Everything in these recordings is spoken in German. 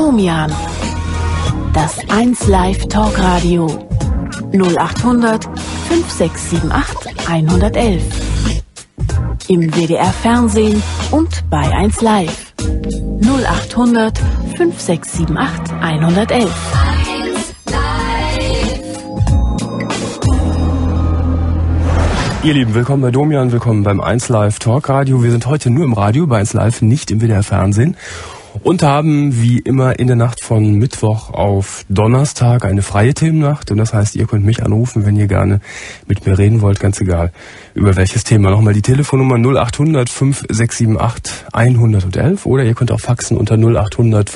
Domian. Das 1 Live Talkradio. 0800 5678 111. Im WDR Fernsehen und bei 1 Live. 0800 5678 111. Ihr Lieben, willkommen bei Domian, willkommen beim 1 Live Talkradio. Wir sind heute nur im Radio, bei 1 Live, nicht im WDR Fernsehen. Und haben wie immer in der Nacht von Mittwoch auf Donnerstag eine freie Themennacht. Und das heißt, ihr könnt mich anrufen, wenn ihr gerne mit mir reden wollt, ganz egal über welches Thema. Nochmal die Telefonnummer 0800 5678 111 oder ihr könnt auch faxen unter 0800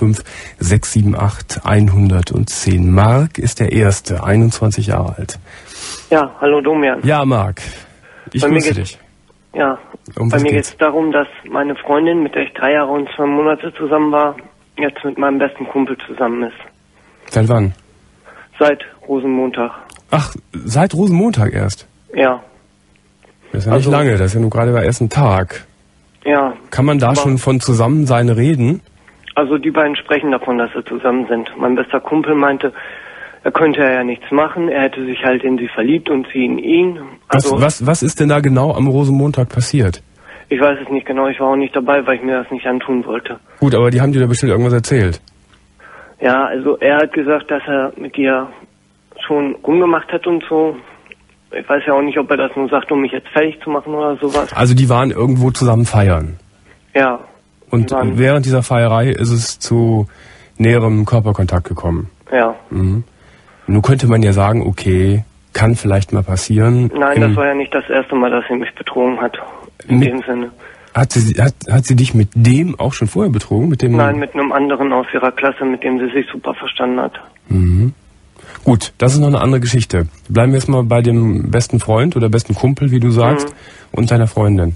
5678 110. Marc ist der Erste, 21 Jahre alt. Ja, hallo Domian. Ja, Marc. Ich grüße dich. Ja, bei mir geht es darum, dass meine Freundin, mit der ich 3 Jahre und 2 Monate zusammen war, jetzt mit meinem besten Kumpel zusammen ist. Seit wann? Seit Rosenmontag. Ach, seit Rosenmontag erst? Ja. Das ist ja nicht lange, das ist ja nur gerade der ersten Tag. Ja. Kann man da schon von Zusammensein reden? Also die beiden sprechen davon, dass sie zusammen sind. Mein bester Kumpel meinte, er könnte ja nichts machen, er hätte sich halt in sie verliebt und sie in ihn. Also was ist denn da genau am Rosenmontag passiert? Ich weiß es nicht genau, ich war auch nicht dabei, weil ich mir das nicht antun wollte. Gut, aber die haben dir da bestimmt irgendwas erzählt. Ja, also er hat gesagt, dass er mit ihr schon rumgemacht hat und so. Ich weiß ja auch nicht, ob er das nur sagt, um mich jetzt fertig zu machen oder sowas. Also die waren irgendwo zusammen feiern? Ja. Und während dieser Feierei ist es zu näherem Körperkontakt gekommen? Ja. Mhm. Nun könnte man ja sagen, okay, kann vielleicht mal passieren. Nein, das war ja nicht das erste Mal, dass sie mich betrogen hat. In dem Sinne. Hat sie dich mit dem auch schon vorher betrogen? Mit dem? Nein, mit einem anderen aus ihrer Klasse, mit dem sie sich super verstanden hat. Mhm. Gut, das ist noch eine andere Geschichte. Bleiben wir jetzt mal bei dem besten Freund oder besten Kumpel, wie du sagst, und deiner Freundin.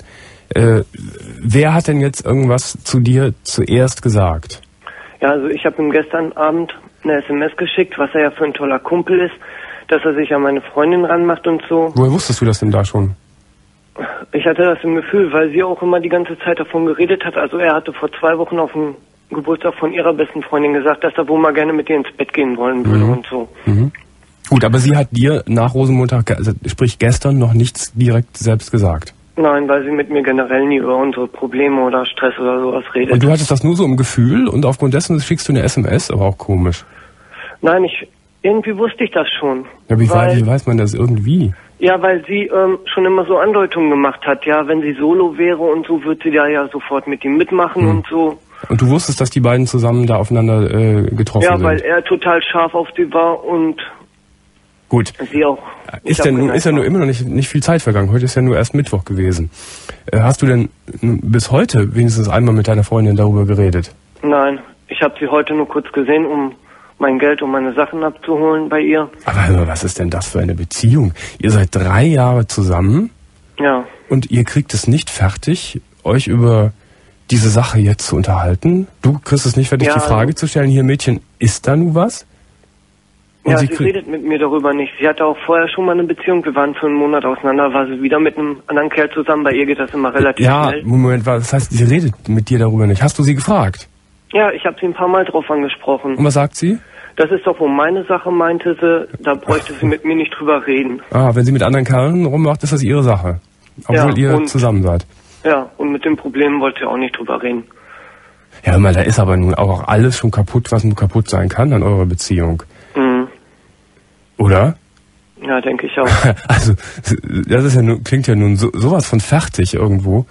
Wer hat denn jetzt irgendwas zu dir zuerst gesagt? Ja, also ich habe ihm gestern Abend eine SMS geschickt, was er ja für ein toller Kumpel ist, dass er sich an meine Freundin ranmacht und so. Woher wusstest du das denn da schon? Ich hatte das im Gefühl, weil sie auch immer die ganze Zeit davon geredet hat. Also er hatte vor 2 Wochen auf dem Geburtstag von ihrer besten Freundin gesagt, dass er wohl mal gerne mit ihr ins Bett gehen wollen würde und so. Mhm. Gut, aber sie hat dir nach Rosenmontag, also sprich gestern, noch nichts direkt selbst gesagt? Nein, weil sie mit mir generell nie über unsere Probleme oder Stress oder sowas redet. Und du hattest das nur so im Gefühl und aufgrund dessen schickst du eine SMS, aber auch komisch. Nein, irgendwie wusste ich das schon. Ja, wie weiß man das irgendwie? Ja, weil sie schon immer so Andeutungen gemacht hat. Ja, wenn sie solo wäre und so, würde sie da ja sofort mit ihm mitmachen und so. Und du wusstest, dass die beiden zusammen da aufeinander getroffen sind? Ja, weil er total scharf auf sie war und gut. Sie auch. Ist ja nur immer noch nicht viel Zeit vergangen. Heute ist ja nur erst Mittwoch gewesen. Hast du denn bis heute wenigstens einmal mit deiner Freundin darüber geredet? Nein, ich habe sie heute nur kurz gesehen, um mein Geld und meine Sachen abzuholen bei ihr. Aber was ist denn das für eine Beziehung? Ihr seid 3 Jahre zusammen. Ja. Und ihr kriegt es nicht fertig, euch über diese Sache jetzt zu unterhalten? Du kriegst es nicht fertig, die Frage zu stellen, hier Mädchen, ist da nun was? Und ja, sie redet mit mir darüber nicht. Sie hatte auch vorher schon mal eine Beziehung. Wir waren für einen Monat auseinander, war sie wieder mit einem anderen Kerl zusammen. Bei ihr geht das immer relativ schnell. Ja, Moment, das heißt, sie redet mit dir darüber nicht. Hast du sie gefragt? Ja, ich habe sie ein paar Mal drauf angesprochen. Und was sagt sie? Das ist doch wohl meine Sache, meinte sie. Da bräuchte sie mit mir nicht drüber reden. Ah, wenn sie mit anderen Kerlen rummacht, ist das ihre Sache. Obwohl ihr zusammen seid. Ja, und mit den Problemen wollte sie auch nicht drüber reden. Ja, hör mal, da ist aber nun auch alles schon kaputt, was nur kaputt sein kann an eurer Beziehung. Mhm. Oder? Ja, denke ich auch. Also, das ist ja nun, klingt ja nun sowas von fertig irgendwo.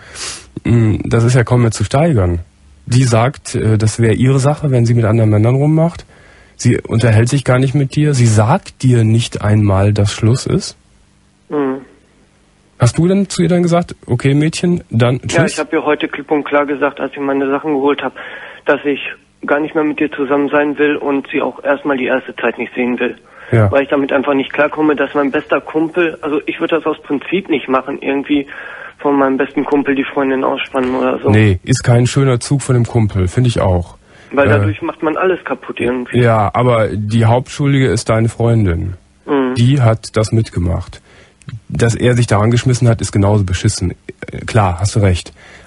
Das ist ja kaum mehr zu steigern. Die sagt, das wäre ihre Sache, wenn sie mit anderen Männern rummacht. Sie unterhält sich gar nicht mit dir. Sie sagt dir nicht einmal, dass Schluss ist. Mhm. Hast du denn zu ihr dann gesagt, okay Mädchen, dann tschüss? Ja, ich habe ihr heute klipp und klar gesagt, als ich meine Sachen geholt habe, dass ich gar nicht mehr mit dir zusammen sein will und sie auch erstmal die erste Zeit nicht sehen will. Ja. Weil ich damit einfach nicht klarkomme, dass mein bester Kumpel, also ich würde das aus Prinzip nicht machen, irgendwie von meinem besten Kumpel die Freundin ausspannen oder so. Nee, ist kein schöner Zug von dem Kumpel, finde ich auch. Weil dadurch macht man alles kaputt irgendwie. Ja, aber die Hauptschuldige ist deine Freundin. Mhm. Die hat das mitgemacht. Dass er sich daran geschmissen hat, ist genauso beschissen. Klar, hast du recht.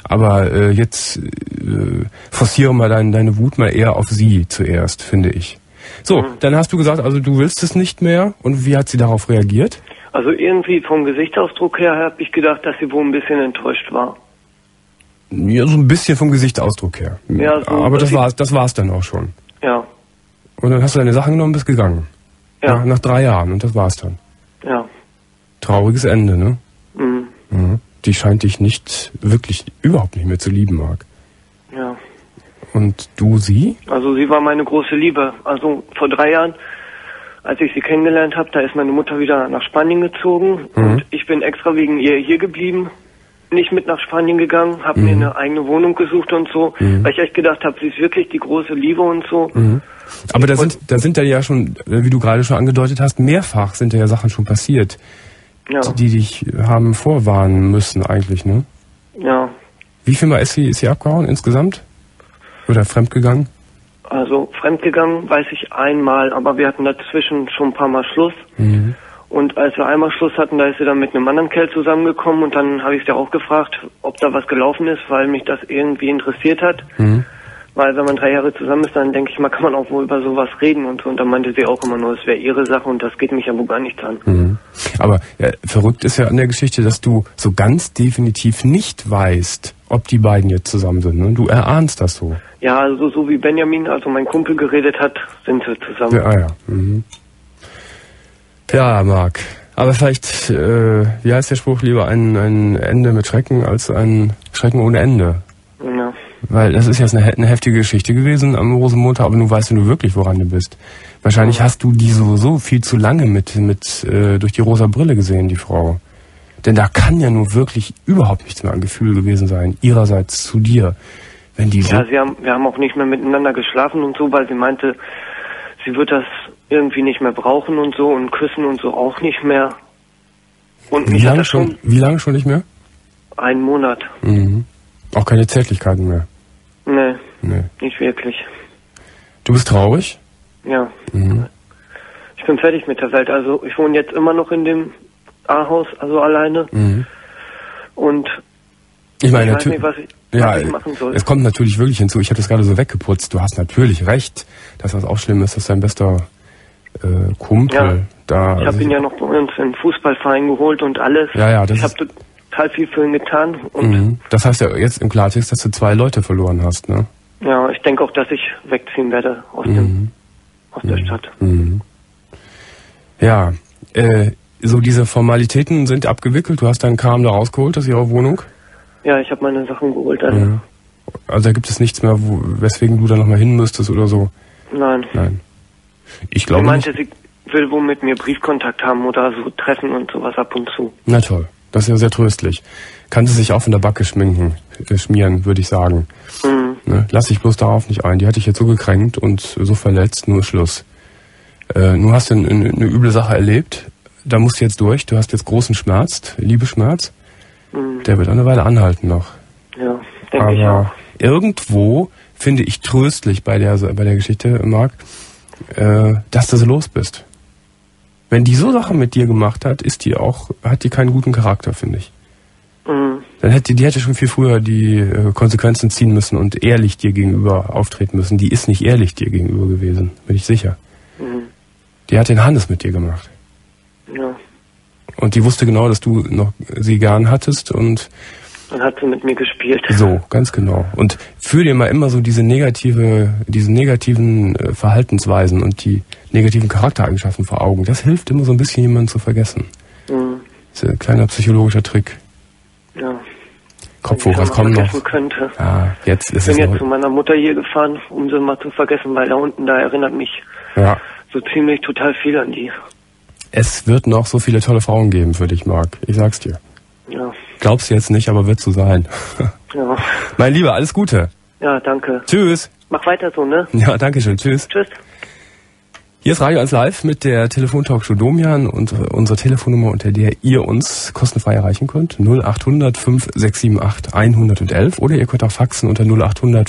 Aber jetzt forciere mal deine Wut mal eher auf sie zuerst, finde ich. So, dann hast du gesagt, also du willst es nicht mehr. Und wie hat sie darauf reagiert? Also irgendwie vom Gesichtsausdruck her habe ich gedacht, dass sie wohl ein bisschen enttäuscht war. Ja, so ein bisschen vom Gesichtsausdruck her. Ja, so aber das war's dann auch schon. Ja. Und dann hast du deine Sachen genommen und bist gegangen. Ja. Nach 3 Jahren und das war's dann. Ja. Trauriges Ende, ne? Mhm. Mhm. Die scheint dich überhaupt nicht mehr zu lieben, Marc. Ja. Und du sie? Also sie war meine große Liebe. Also vor 3 Jahren, als ich sie kennengelernt habe, da ist meine Mutter wieder nach Spanien gezogen. Und ich bin extra wegen ihr hier geblieben. Nicht mit nach Spanien gegangen, habe mir eine eigene Wohnung gesucht und so, weil ich echt gedacht habe, sie ist wirklich die große Liebe und so. Aber da sind ja schon, wie du gerade schon angedeutet hast, mehrfach sind ja Sachen schon passiert, die dich haben vorwarnen müssen eigentlich, ne? Ja. Wie viel Mal ist sie abgehauen insgesamt? Oder fremdgegangen? Also fremdgegangen weiß ich einmal, aber wir hatten dazwischen schon ein paar Mal Schluss. Und als wir einmal Schluss hatten, da ist sie dann mit einem anderen Kerl zusammengekommen und dann habe ich sie auch gefragt, ob da was gelaufen ist, weil mich das irgendwie interessiert hat. Weil wenn man 3 Jahre zusammen ist, dann denke ich mal, kann man auch wohl über sowas reden und so. Und dann meinte sie auch immer nur, es wäre ihre Sache und das geht mich ja wohl gar nichts an. Aber verrückt ist ja an der Geschichte, dass du so ganz definitiv nicht weißt, ob die beiden jetzt zusammen sind. Ne? Du erahnst das so. Ja, also so wie Benjamin, also mein Kumpel, geredet hat, sind sie zusammen. Ja. Ja, Marc. Aber vielleicht, wie heißt der Spruch, lieber ein Ende mit Schrecken als ein Schrecken ohne Ende. Ja. Weil das ist jetzt eine heftige Geschichte gewesen am Rosenmontag, aber nun weißt du wirklich, woran du bist. Wahrscheinlich hast du die so viel zu lange durch die rosa Brille gesehen, die Frau. Denn da kann ja nur wirklich überhaupt nichts mehr an Gefühl gewesen sein, ihrerseits zu dir. Wenn die wir haben auch nicht mehr miteinander geschlafen und so, weil sie meinte, sie wird das irgendwie nicht mehr brauchen und so und küssen und so auch nicht mehr. Und wie lange schon nicht mehr? 1 Monat. Auch keine Zärtlichkeiten mehr? Nee, nicht wirklich. Du bist traurig? Ja. Ich bin fertig mit der Welt. Also ich wohne jetzt immer noch in dem A-Haus, also alleine. Und ich meine, weiß nicht, was ich machen soll. Es kommt natürlich wirklich hinzu, ich habe das gerade so weggeputzt, du hast natürlich recht, dass das auch schlimm ist, dass dein bester Kumpel da... Ich habe ihn ja noch bei uns in den Fußballverein geholt und alles. Ich habe total viel für ihn getan. Und das heißt ja jetzt im Klartext, dass du 2 Leute verloren hast, ne? Ja, ich denke auch, dass ich wegziehen werde aus der Stadt. Ja, so diese Formalitäten sind abgewickelt, du hast deinen Kram da rausgeholt aus ihrer Wohnung? Ja, ich habe meine Sachen geholt. Also da gibt es nichts mehr, weswegen du da nochmal hin müsstest oder so? Nein. Ich glaube sie meinte, sie will wohl mit mir Briefkontakt haben oder so treffen und sowas ab und zu. Na toll, das ist ja sehr tröstlich. Kann sie sich auch von der Backe schmieren, würde ich sagen. Ne? Lass dich bloß darauf nicht ein. Die hat dich jetzt so gekränkt und so verletzt, nur Schluss. Nun hast du eine üble Sache erlebt, da musst du jetzt durch. Du hast jetzt großen Schmerz, Liebesschmerz. Der wird eine Weile anhalten noch. Ja, denke ich auch. Aber irgendwo finde ich tröstlich bei der Geschichte, Marc, dass du so los bist. Wenn die so Sachen mit dir gemacht hat, hat die keinen guten Charakter, finde ich. Dann die hätte schon viel früher die Konsequenzen ziehen müssen und ehrlich dir gegenüber auftreten müssen. Die ist nicht ehrlich dir gegenüber gewesen, bin ich sicher. Die hat den Hannes mit dir gemacht. Ja. Und die wusste genau, dass du noch sie gern hattest und dann hat sie mit mir gespielt. So, ganz genau. Und führ dir mal immer so diese negativen Verhaltensweisen und die negativen Charaktereigenschaften vor Augen. Das hilft immer so ein bisschen, jemanden zu vergessen. Das ist ein kleiner psychologischer Trick. Ja. Kopfhoch, was kommt noch? Könnte. Jetzt ist ich bin jetzt zu meiner Mutter hier gefahren, um sie mal zu vergessen, weil da unten, da erinnert mich so ziemlich total viel an die. Es wird noch so viele tolle Frauen geben für dich, Marc. Ich sag's dir. Ja. Glaubst du jetzt nicht, aber wird so sein. Ja. Mein Lieber, alles Gute. Ja, danke. Tschüss. Mach weiter so, ne? Ja, danke schön. Tschüss. Tschüss. Hier ist Radio 1 Live mit der Telefontalkshow Domian und unsere Telefonnummer, unter der ihr uns kostenfrei erreichen könnt. 0800 5678 111 oder ihr könnt auch faxen unter 0800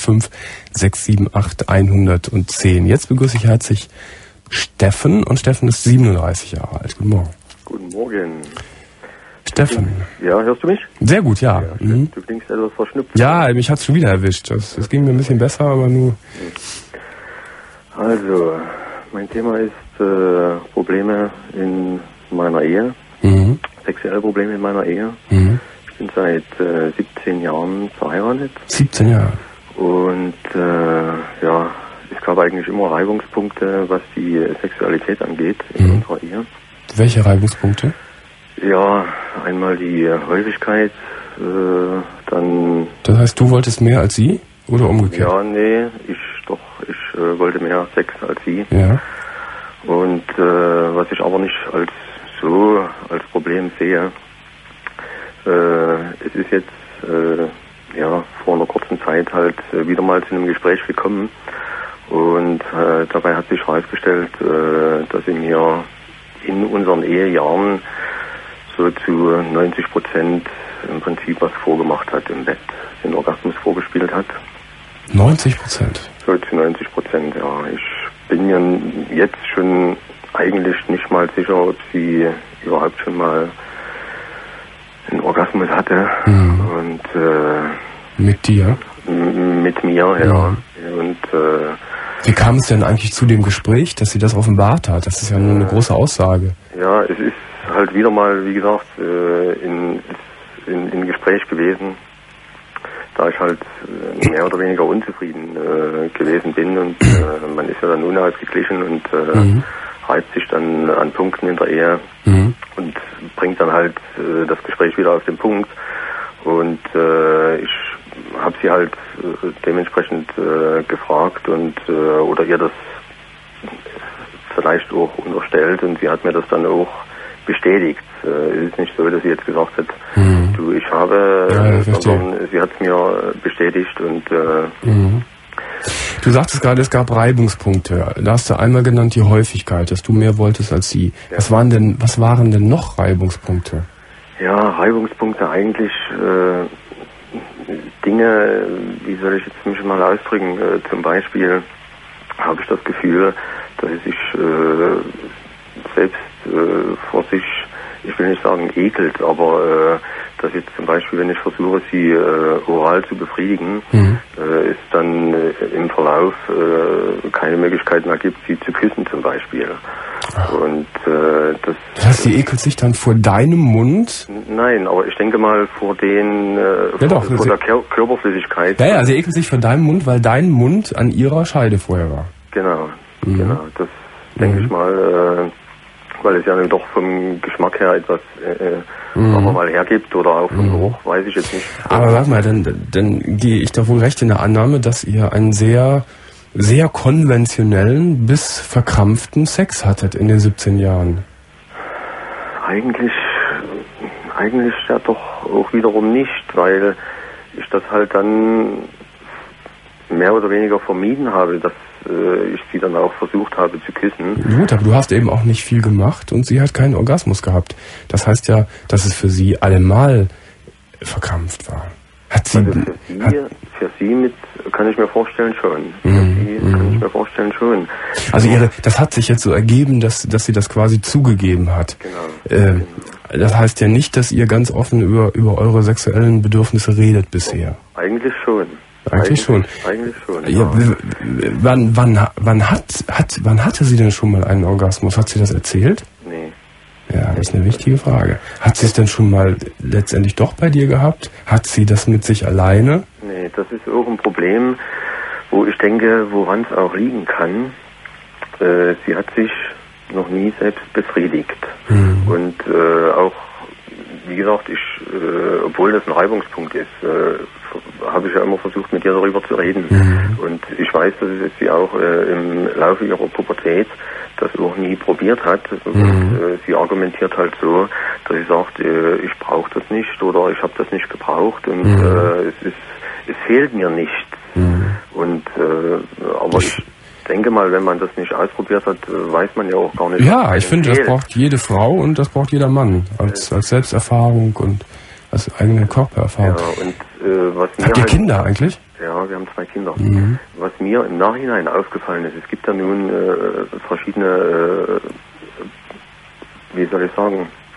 5678 110. Jetzt begrüße ich herzlich Steffen und Steffen ist 37 Jahre alt. Guten Morgen. Guten Morgen. Steffen. Ja, hörst du mich? Sehr gut, ja. Du klingst etwas verschnupft. Ja, mich hat's schon wieder erwischt. Das ging mir ein bisschen besser, aber nur... Also, mein Thema ist Probleme in meiner Ehe. Sexuelle Probleme in meiner Ehe. Ich bin seit 17 Jahren verheiratet. 17 Jahre. Und ja, es gab eigentlich immer Reibungspunkte, was die Sexualität angeht in unserer Ehe. Welche Reibungspunkte? Ja, einmal die Häufigkeit, dann... Das heißt, du wolltest mehr als sie? Oder umgekehrt? Ja, nee, ich wollte mehr Sex als sie. Ja. Und was ich aber nicht als Problem sehe, es ist jetzt ja vor einer kurzen Zeit halt wieder mal zu einem Gespräch gekommen und dabei hat sich herausgestellt, dass sie mir in unseren Ehejahren so zu 90% im Prinzip was vorgemacht hat im Bett, den Orgasmus vorgespielt hat. 90%? So zu 90%, ja. Ich bin mir jetzt schon eigentlich nicht mal sicher, ob sie überhaupt schon mal einen Orgasmus hatte. Und mit dir? Mit mir, ja. Und wie kam es denn eigentlich zu dem Gespräch, dass sie das offenbart hat? Das ist ja nur eine große Aussage. Ja, es ist halt wieder mal, wie gesagt, in Gespräch gewesen, da ich halt mehr oder weniger unzufrieden gewesen bin und man ist ja dann unausgeglichen und reibt sich dann an Punkten in der Ehe und bringt dann halt das Gespräch wieder auf den Punkt. Und ich habe sie halt dementsprechend gefragt und oder ihr das vielleicht auch unterstellt und sie hat mir das dann auch bestätigt. Es ist nicht so, dass sie jetzt gesagt hat, du, ich habe, sondern sie hat es mir bestätigt und Du sagtest gerade, es gab Reibungspunkte. Da hast du einmal genannt die Häufigkeit, dass du mehr wolltest als sie. Ja. Was waren denn noch Reibungspunkte? Ja, Reibungspunkte eigentlich Dinge, wie soll ich jetzt mich mal ausdrücken, zum Beispiel habe ich das Gefühl, dass sie sich selbst vor sich, ich will nicht sagen ekelt, aber dass jetzt zum Beispiel, wenn ich versuche, sie oral zu befriedigen, es dann im Verlauf keine Möglichkeit mehr gibt, sie zu küssen zum Beispiel. Und das heißt, sie ekelt sich dann vor deinem Mund? Nein, aber ich denke mal vor den vor der Körperflüssigkeit. Ja, sie ekelt sich vor deinem Mund, weil dein Mund an ihrer Scheide vorher war. Genau, genau. Das denke ich mal, weil es ja doch vom Geschmack her etwas aber mal hergibt oder auch vom Geruch, weiß ich jetzt nicht. Aber warte mal, dann gehe ich da wohl recht in der Annahme, dass ihr einen sehr, sehr konventionellen bis verkrampften Sex hattet in den 17 Jahren. Eigentlich ja doch auch wiederum nicht, weil ich das halt dann mehr oder weniger vermieden habe, dass ich sie dann auch versucht habe zu küssen. Gut, aber du hast eben auch nicht viel gemacht und sie hat keinen Orgasmus gehabt. Das heißt ja, dass es für sie allemal verkrampft war. Hat sie, also für sie kann ich mir vorstellen schon. Kann ich mir vorstellen schon. Also das hat sich jetzt so ergeben, dass sie das quasi zugegeben hat. Genau. Das heißt ja nicht, dass ihr ganz offen über eure sexuellen Bedürfnisse redet bisher. Eigentlich schon. Eigentlich schon. Ja. Wann hatte sie denn schon mal einen Orgasmus? Hat sie das erzählt? Nee. Ja, das ist eine wichtige Frage. Hat sie es denn schon mal letztendlich doch bei dir gehabt? Hat sie das mit sich alleine? Nee, das ist auch ein Problem, wo ich denke, woran es auch liegen kann. Sie hat sich noch nie selbst befriedigt. Und auch, wie gesagt, obwohl das ein Reibungspunkt ist, habe ich ja immer versucht, mit ihr darüber zu reden. Und ich weiß, dass sie auch im Laufe ihrer Pubertät das auch nie probiert hat. Und sie argumentiert halt so, dass sie sagt, ich brauche das nicht oder ich habe das nicht gebraucht und es fehlt mir nichts. Und aber ich denke mal, wenn man das nicht ausprobiert hat, weiß man ja auch gar nicht. Ja, ich finde, das braucht jede Frau und das braucht jeder Mann als Selbsterfahrung und als eigene Körpererfahrung. Ja, und was mir Habt ihr Kinder eigentlich? Ja, wir haben 2 Kinder. Was mir im Nachhinein aufgefallen ist, es gibt ja nun verschiedene, wie soll ich sagen,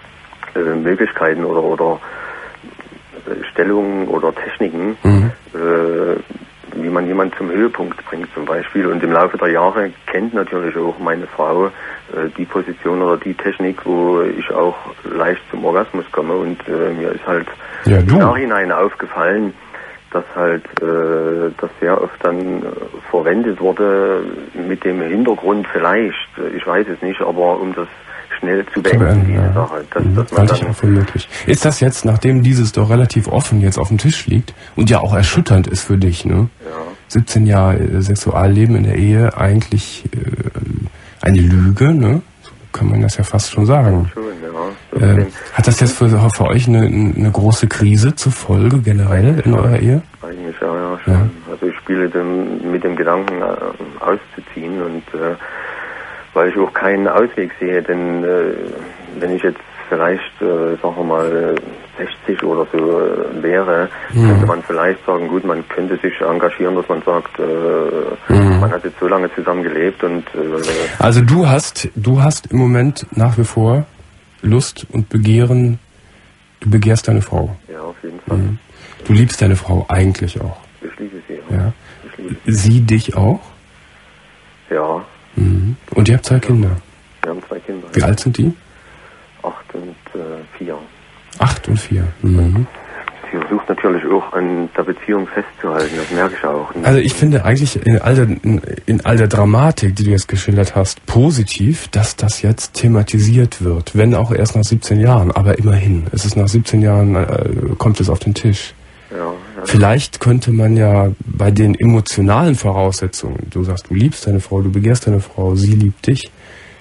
Möglichkeiten oder Stellungen oder Techniken, wie man jemanden zum Höhepunkt bringt zum Beispiel. Und im Laufe der Jahre kennt natürlich auch meine Frau die Position oder die Technik, wo ich auch leicht zum Orgasmus komme. Und mir ist halt im Nachhinein aufgefallen, dass halt das sehr oft dann verwendet wurde mit dem Hintergrund vielleicht, ich weiß es nicht, aber um das schnell zu beenden, diese Sache. Dass man halte ich auch für möglich. Ist das jetzt, nachdem dieses doch relativ offen jetzt auf dem Tisch liegt und ja auch erschütternd ist für dich, ne? Ja. 17 Jahre Sexualleben in der Ehe, eigentlich eine Lüge, ne? So kann man das ja fast schon sagen. Schon, ja. Hat das jetzt für euch eine große Krise zur Folge generell in eurer Ehe? Eigentlich ja, schon. Ja. Also ich spiele mit dem Gedanken auszuziehen und weil ich auch keinen Ausweg sehe, denn wenn ich jetzt vielleicht, sagen wir mal, 60 oder so wäre, könnte man vielleicht sagen, gut, man könnte sich engagieren, dass man sagt, man hat jetzt so lange zusammen gelebt und... Also du hast im Moment nach wie vor Lust und Begehren, du begehrst deine Frau. Ja, auf jeden Fall. Du liebst deine Frau eigentlich auch. Ich liebe sie auch. Ja. Sie dich auch? Ja. Und ihr habt 2 Kinder? Wir haben 2 Kinder. Wie alt sind die? 8 und 4. 8 und 4. Sie versucht natürlich auch an der Beziehung festzuhalten, das merke ich auch. Also ich finde eigentlich in all der Dramatik, die du jetzt geschildert hast, positiv, dass das jetzt thematisiert wird. Wenn auch erst nach 17 Jahren, aber immerhin. Es ist nach 17 Jahren, kommt es auf den Tisch. Ja. Vielleicht könnte man ja bei den emotionalen Voraussetzungen, du sagst, du liebst deine Frau, du begehrst deine Frau, sie liebt dich,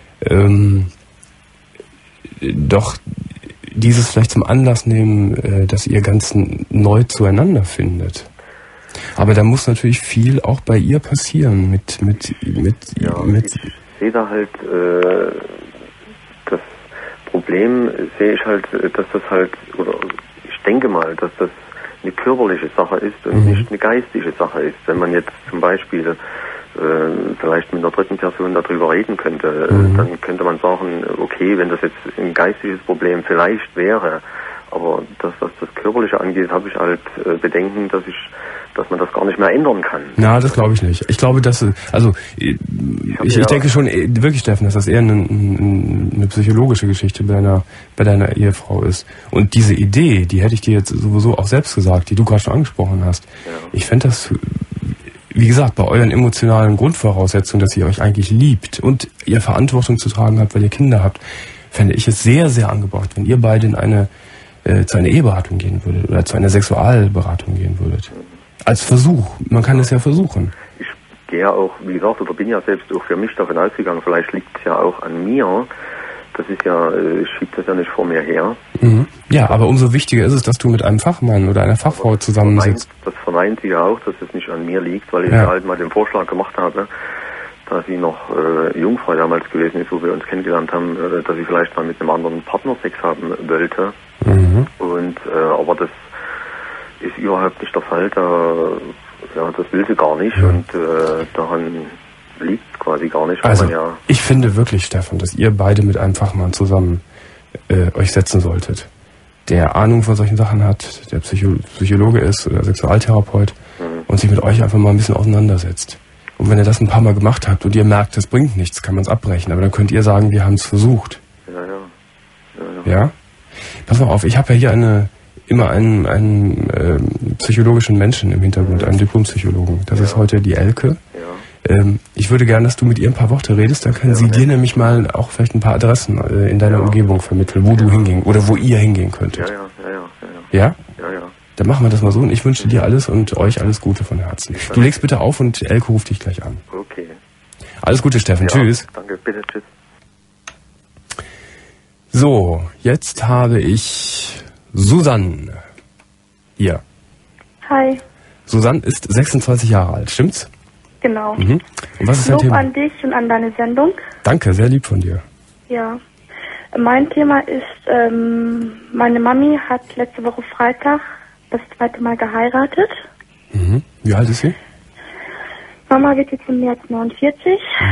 doch dieses vielleicht zum Anlass nehmen, dass ihr ganz neu zueinander findet. Aber da muss natürlich viel auch bei ihr passieren mit ich sehe da halt das Problem, sehe ich halt, dass das halt, oder ich denke mal, dass das eine körperliche Sache ist und nicht eine geistige Sache ist. Wenn man jetzt zum Beispiel vielleicht mit einer dritten Person darüber reden könnte, dann könnte man sagen, okay, wenn das jetzt ein geistiges Problem vielleicht wäre, aber was das Körperliche angeht, habe ich halt Bedenken, dass man das gar nicht mehr ändern kann. Na, das glaube ich nicht. Ich glaube, dass, ich denke schon wirklich, Steffen, dass das eher eine psychologische Geschichte bei deiner Ehefrau ist. Und diese Idee, die hätte ich dir jetzt sowieso auch selbst gesagt, die du gerade schon angesprochen hast. Ja. Ich fände das, wie gesagt, bei euren emotionalen Grundvoraussetzungen, dass ihr euch eigentlich liebt und ihr Verantwortung zu tragen habt, weil ihr Kinder habt, fände ich es sehr, sehr angebracht, wenn ihr beide zu einer Eheberatung gehen würdet oder zu einer Sexualberatung gehen würdet. Als Versuch. Man kann es ja versuchen. Ich gehe ja auch, wie gesagt, oder bin ja selbst auch für mich davon ausgegangen, vielleicht liegt es ja auch an mir. Das ist ja, ich schiebe das ja nicht vor mir her. Ja, aber umso wichtiger ist es, dass du mit einem Fachmann oder einer Fachfrau zusammensitzt. Das verneint sie ja auch, dass es nicht an mir liegt, weil ich ja halt mal den Vorschlag gemacht habe, da sie noch Jungfrau damals gewesen ist, wo wir uns kennengelernt haben, dass sie vielleicht mal mit einem anderen Partner Sex haben wollte. Und aber das ist überhaupt nicht der Fall. Das will sie gar nicht und daran liegt quasi gar nicht. Also ich finde wirklich, Stefan, dass ihr beide mit einem Fachmann zusammen euch setzen solltet, der Ahnung von solchen Sachen hat, der Psychologe ist oder Sexualtherapeut und sich mit euch einfach mal ein bisschen auseinandersetzt. Und wenn ihr das ein paar Mal gemacht habt und ihr merkt, das bringt nichts, kann man es abbrechen. Aber dann könnt ihr sagen, wir haben es versucht. Ja? Pass mal auf, ich habe ja hier immer einen psychologischen Menschen im Hintergrund, einen Diplompsychologen. Das ist heute die Elke. Ich würde gerne, dass du mit ihr ein paar Worte redest, dann kann sie dir nämlich mal auch vielleicht ein paar Adressen in deiner Umgebung vermitteln, wo du hingehen oder wo ihr hingehen könntet. Ja? Dann machen wir das mal so und ich wünsche dir alles und euch alles Gute von Herzen. Du legst bitte auf und Elke ruft dich gleich an. Okay. Alles Gute, Steffen. Tschüss. Danke, bitte, tschüss. So, jetzt habe ich Susanne hier. Hi. Susanne ist 26 Jahre alt, stimmt's? Genau. Und was ist dein Lob Thema? an dich und an deine Sendung. Danke, sehr lieb von dir. Ja. Mein Thema ist, meine Mami hat letzte Woche Freitag das 2. Mal geheiratet. Wie alt ist sie? Mama wird jetzt im März 49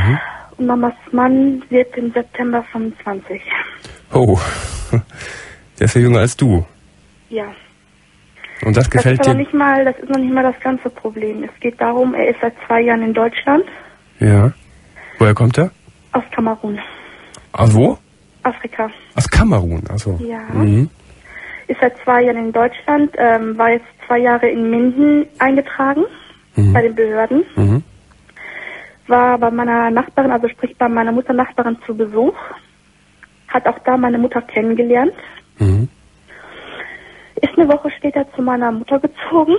und Mamas Mann wird im September 25. Oh, Der ist ja jünger als du. Ja. Und das gefällt dir? Das ist noch nicht mal das ganze Problem. Es geht darum, er ist seit 2 Jahren in Deutschland. Ja. Woher kommt er? Aus Kamerun. Aus wo? Afrika. Aus Kamerun, also. Ja. Ist seit 2 Jahren in Deutschland, war jetzt 2 Jahre in Minden eingetragen, bei den Behörden. War bei meiner Nachbarin, also sprich bei meiner Mutter Nachbarin zu Besuch. Hat auch da meine Mutter kennengelernt. Ist eine Woche später zu meiner Mutter gezogen.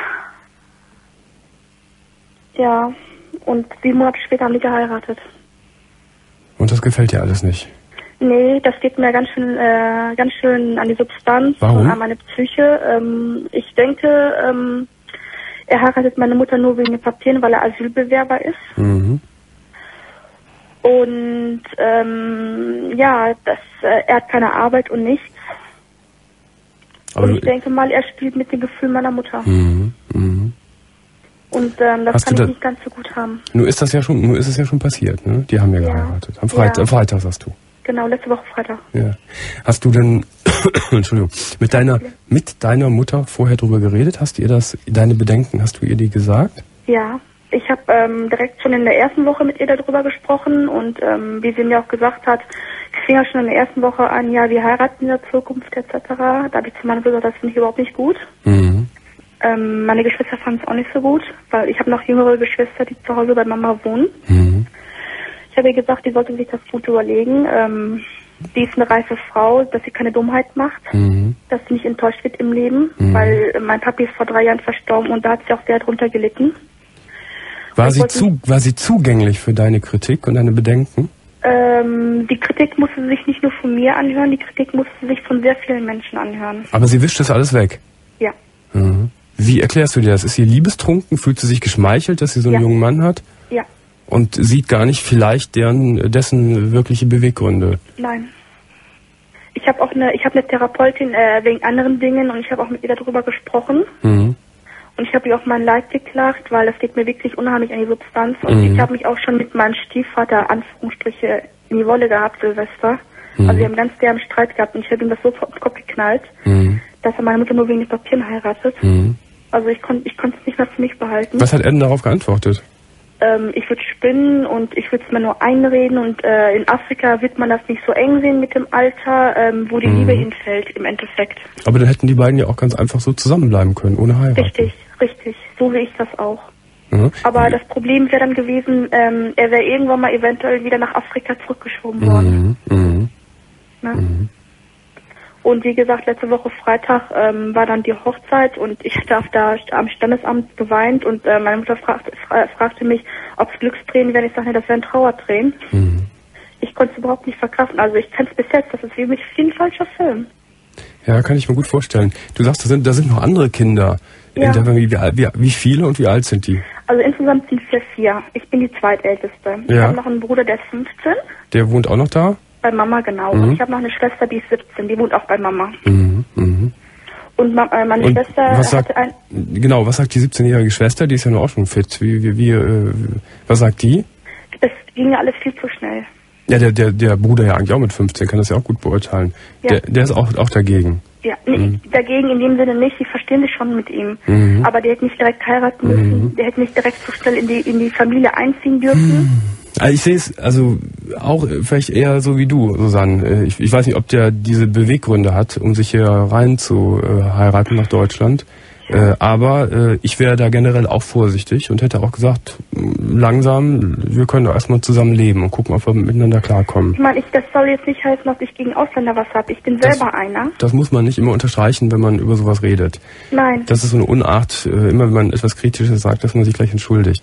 Ja, und 7 Monate später haben die geheiratet. Und das gefällt dir alles nicht? Nee, das geht mir ganz schön an die Substanz. Warum? Und an meine Psyche. Ich denke, er heiratet meine Mutter nur wegen den Papieren, weil er Asylbewerber ist. Und er hat keine Arbeit und nichts. Aber und ich denke mal, er spielt mit dem Gefühl meiner Mutter. Und das kann ich nicht ganz so gut haben. Nun ist es ja schon passiert, ne? Die haben ja geheiratet. Am Freitag, sagst du. Genau, letzte Woche Freitag. Ja. Hast du denn, Entschuldigung, mit deiner Mutter vorher drüber geredet? Hast du ihr deine Bedenken, hast du ihr die gesagt? Ja, ich habe direkt schon in der ersten Woche mit ihr darüber gesprochen und wie sie mir auch gesagt hat, ich fing ja schon in der ersten Woche an, ja, wir heiraten in der Zukunft etc. Da habe ich zu meiner Mutter gesagt, das finde ich überhaupt nicht gut. Meine Geschwister fanden es auch nicht so gut, weil ich habe noch jüngere Geschwister, die zu Hause bei Mama wohnen. Ich habe ihr gesagt, die sollte sich das gut überlegen. Die ist eine reife Frau, dass sie keine Dummheit macht, dass sie nicht enttäuscht wird im Leben, weil mein Papi ist vor 3 Jahren verstorben und da hat sie auch sehr drunter gelitten. War sie zugänglich für deine Kritik und deine Bedenken? Die Kritik musste sich nicht nur von mir anhören, die Kritik musste sich von sehr vielen Menschen anhören. Aber sie wischt das alles weg? Ja. Wie erklärst du dir das? Ist sie liebestrunken? Fühlt sie sich geschmeichelt, dass sie so einen jungen Mann hat? Ja. Und sieht gar nicht vielleicht dessen wirkliche Beweggründe? Nein. Ich habe eine Therapeutin wegen anderen Dingen und ich habe auch mit ihr darüber gesprochen. Und ich habe ihr auch mein Leid geklagt, weil das geht mir wirklich unheimlich an die Substanz. Und ich habe mich auch schon mit meinem Stiefvater, Anführungsstriche, in die Wolle gehabt, Silvester. Also wir haben ganz derben Streit gehabt und ich habe ihm das so auf den Kopf geknallt, dass er meine Mutter nur wegen den Papieren heiratet. Also ich konnte es nicht mehr für mich behalten. Was hat er denn darauf geantwortet? Ich würde spinnen und ich würde es mir nur einreden und in Afrika wird man das nicht so eng sehen mit dem Alter, wo die Liebe hinfällt im Endeffekt. Aber dann hätten die beiden ja auch ganz einfach so zusammenbleiben können, ohne Heirat. Richtig. So sehe ich das auch. Aber das Problem wäre dann gewesen, er wäre irgendwann mal eventuell wieder nach Afrika zurückgeschoben worden. Und wie gesagt, letzte Woche Freitag war dann die Hochzeit und ich habe da am Standesamt geweint und meine Mutter fragte mich, ob es Glückstränen wären. Ich sagte, das wären Trauertränen. Ich konnte es überhaupt nicht verkraften. Also ich kann es bis jetzt, das ist wie ein falscher Film. Ja, kann ich mir gut vorstellen. Du sagst, da sind noch andere Kinder in der Familie. Wie viele und wie alt sind die? Also insgesamt sind wir 4. Ich bin die zweitälteste. Ich habe noch einen Bruder, der ist 15. Der wohnt auch noch da? Bei Mama, genau. Und ich habe noch eine Schwester, die ist 17, die wohnt auch bei Mama. Und meine Schwester hatte ein... Genau, was sagt die 17-jährige Schwester? Die ist ja noch auch schon fit. Was sagt die? Das ging ja alles viel zu schnell. Ja, der Bruder ja eigentlich auch mit 15, kann das ja auch gut beurteilen. Ja. Der ist auch dagegen. Ja, dagegen in dem Sinne nicht, die verstehen sich schon mit ihm. Aber der hätte nicht direkt heiraten müssen, der hätte nicht direkt so schnell in die Familie einziehen dürfen. Also ich sehe es auch vielleicht eher so wie du, Susanne. Ich weiß nicht, ob der diese Beweggründe hat, um sich hier rein zu heiraten nach Deutschland. Aber ich wäre da generell auch vorsichtig und hätte auch gesagt, langsam, wir können doch erstmal zusammen leben und gucken, ob wir miteinander klarkommen. Ich meine, das soll jetzt nicht heißen, dass ich gegen Ausländer was habe. Ich bin selber einer. Das muss man nicht immer unterstreichen, wenn man über sowas redet. Nein. Das ist so eine Unart, immer wenn man etwas Kritisches sagt, dass man sich gleich entschuldigt.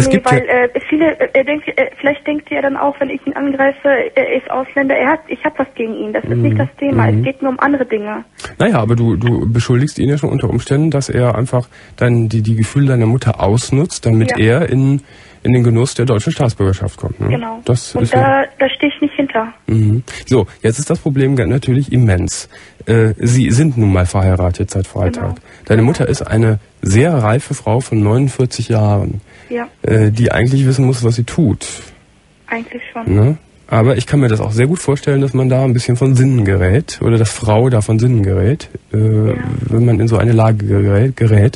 Vielleicht denkt ihr dann auch, wenn ich ihn angreife, er ist Ausländer, ich habe was gegen ihn. Das ist nicht das Thema, es geht nur um andere Dinge. Naja, aber du beschuldigst ihn ja schon unter Umständen, dass er einfach die Gefühle deiner Mutter ausnutzt, damit er in den Genuss der deutschen Staatsbürgerschaft kommt. Ne? Genau. Da stehe ich nicht hinter. So, jetzt ist das Problem natürlich immens. Sie sind nun mal verheiratet seit Freitag. Genau. Deine Mutter ist eine sehr reife Frau von 49 Jahren, die eigentlich wissen muss, was sie tut. Eigentlich schon. Ne? Aber ich kann mir das auch sehr gut vorstellen, dass man da ein bisschen von Sinnen gerät oder dass Frau da von Sinnen gerät, wenn man in so eine Lage gerät.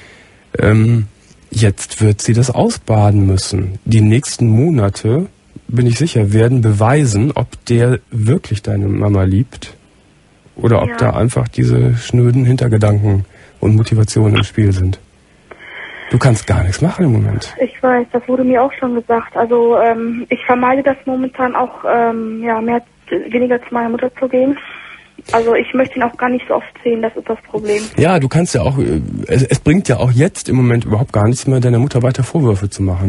Jetzt wird sie das ausbaden müssen. Die nächsten Monate, bin ich sicher, werden beweisen, ob der wirklich deine Mama liebt oder ob da einfach diese schnöden Hintergedanken und Motivationen im Spiel sind. Du kannst gar nichts machen im Moment. Ich weiß, das wurde mir auch schon gesagt. Also ich vermeide das momentan auch, weniger zu meiner Mutter zu gehen. Also ich möchte ihn auch gar nicht so oft sehen, das ist das Problem. Ja, du kannst ja auch, es bringt ja auch jetzt im Moment überhaupt gar nichts mehr, deiner Mutter weiter Vorwürfe zu machen.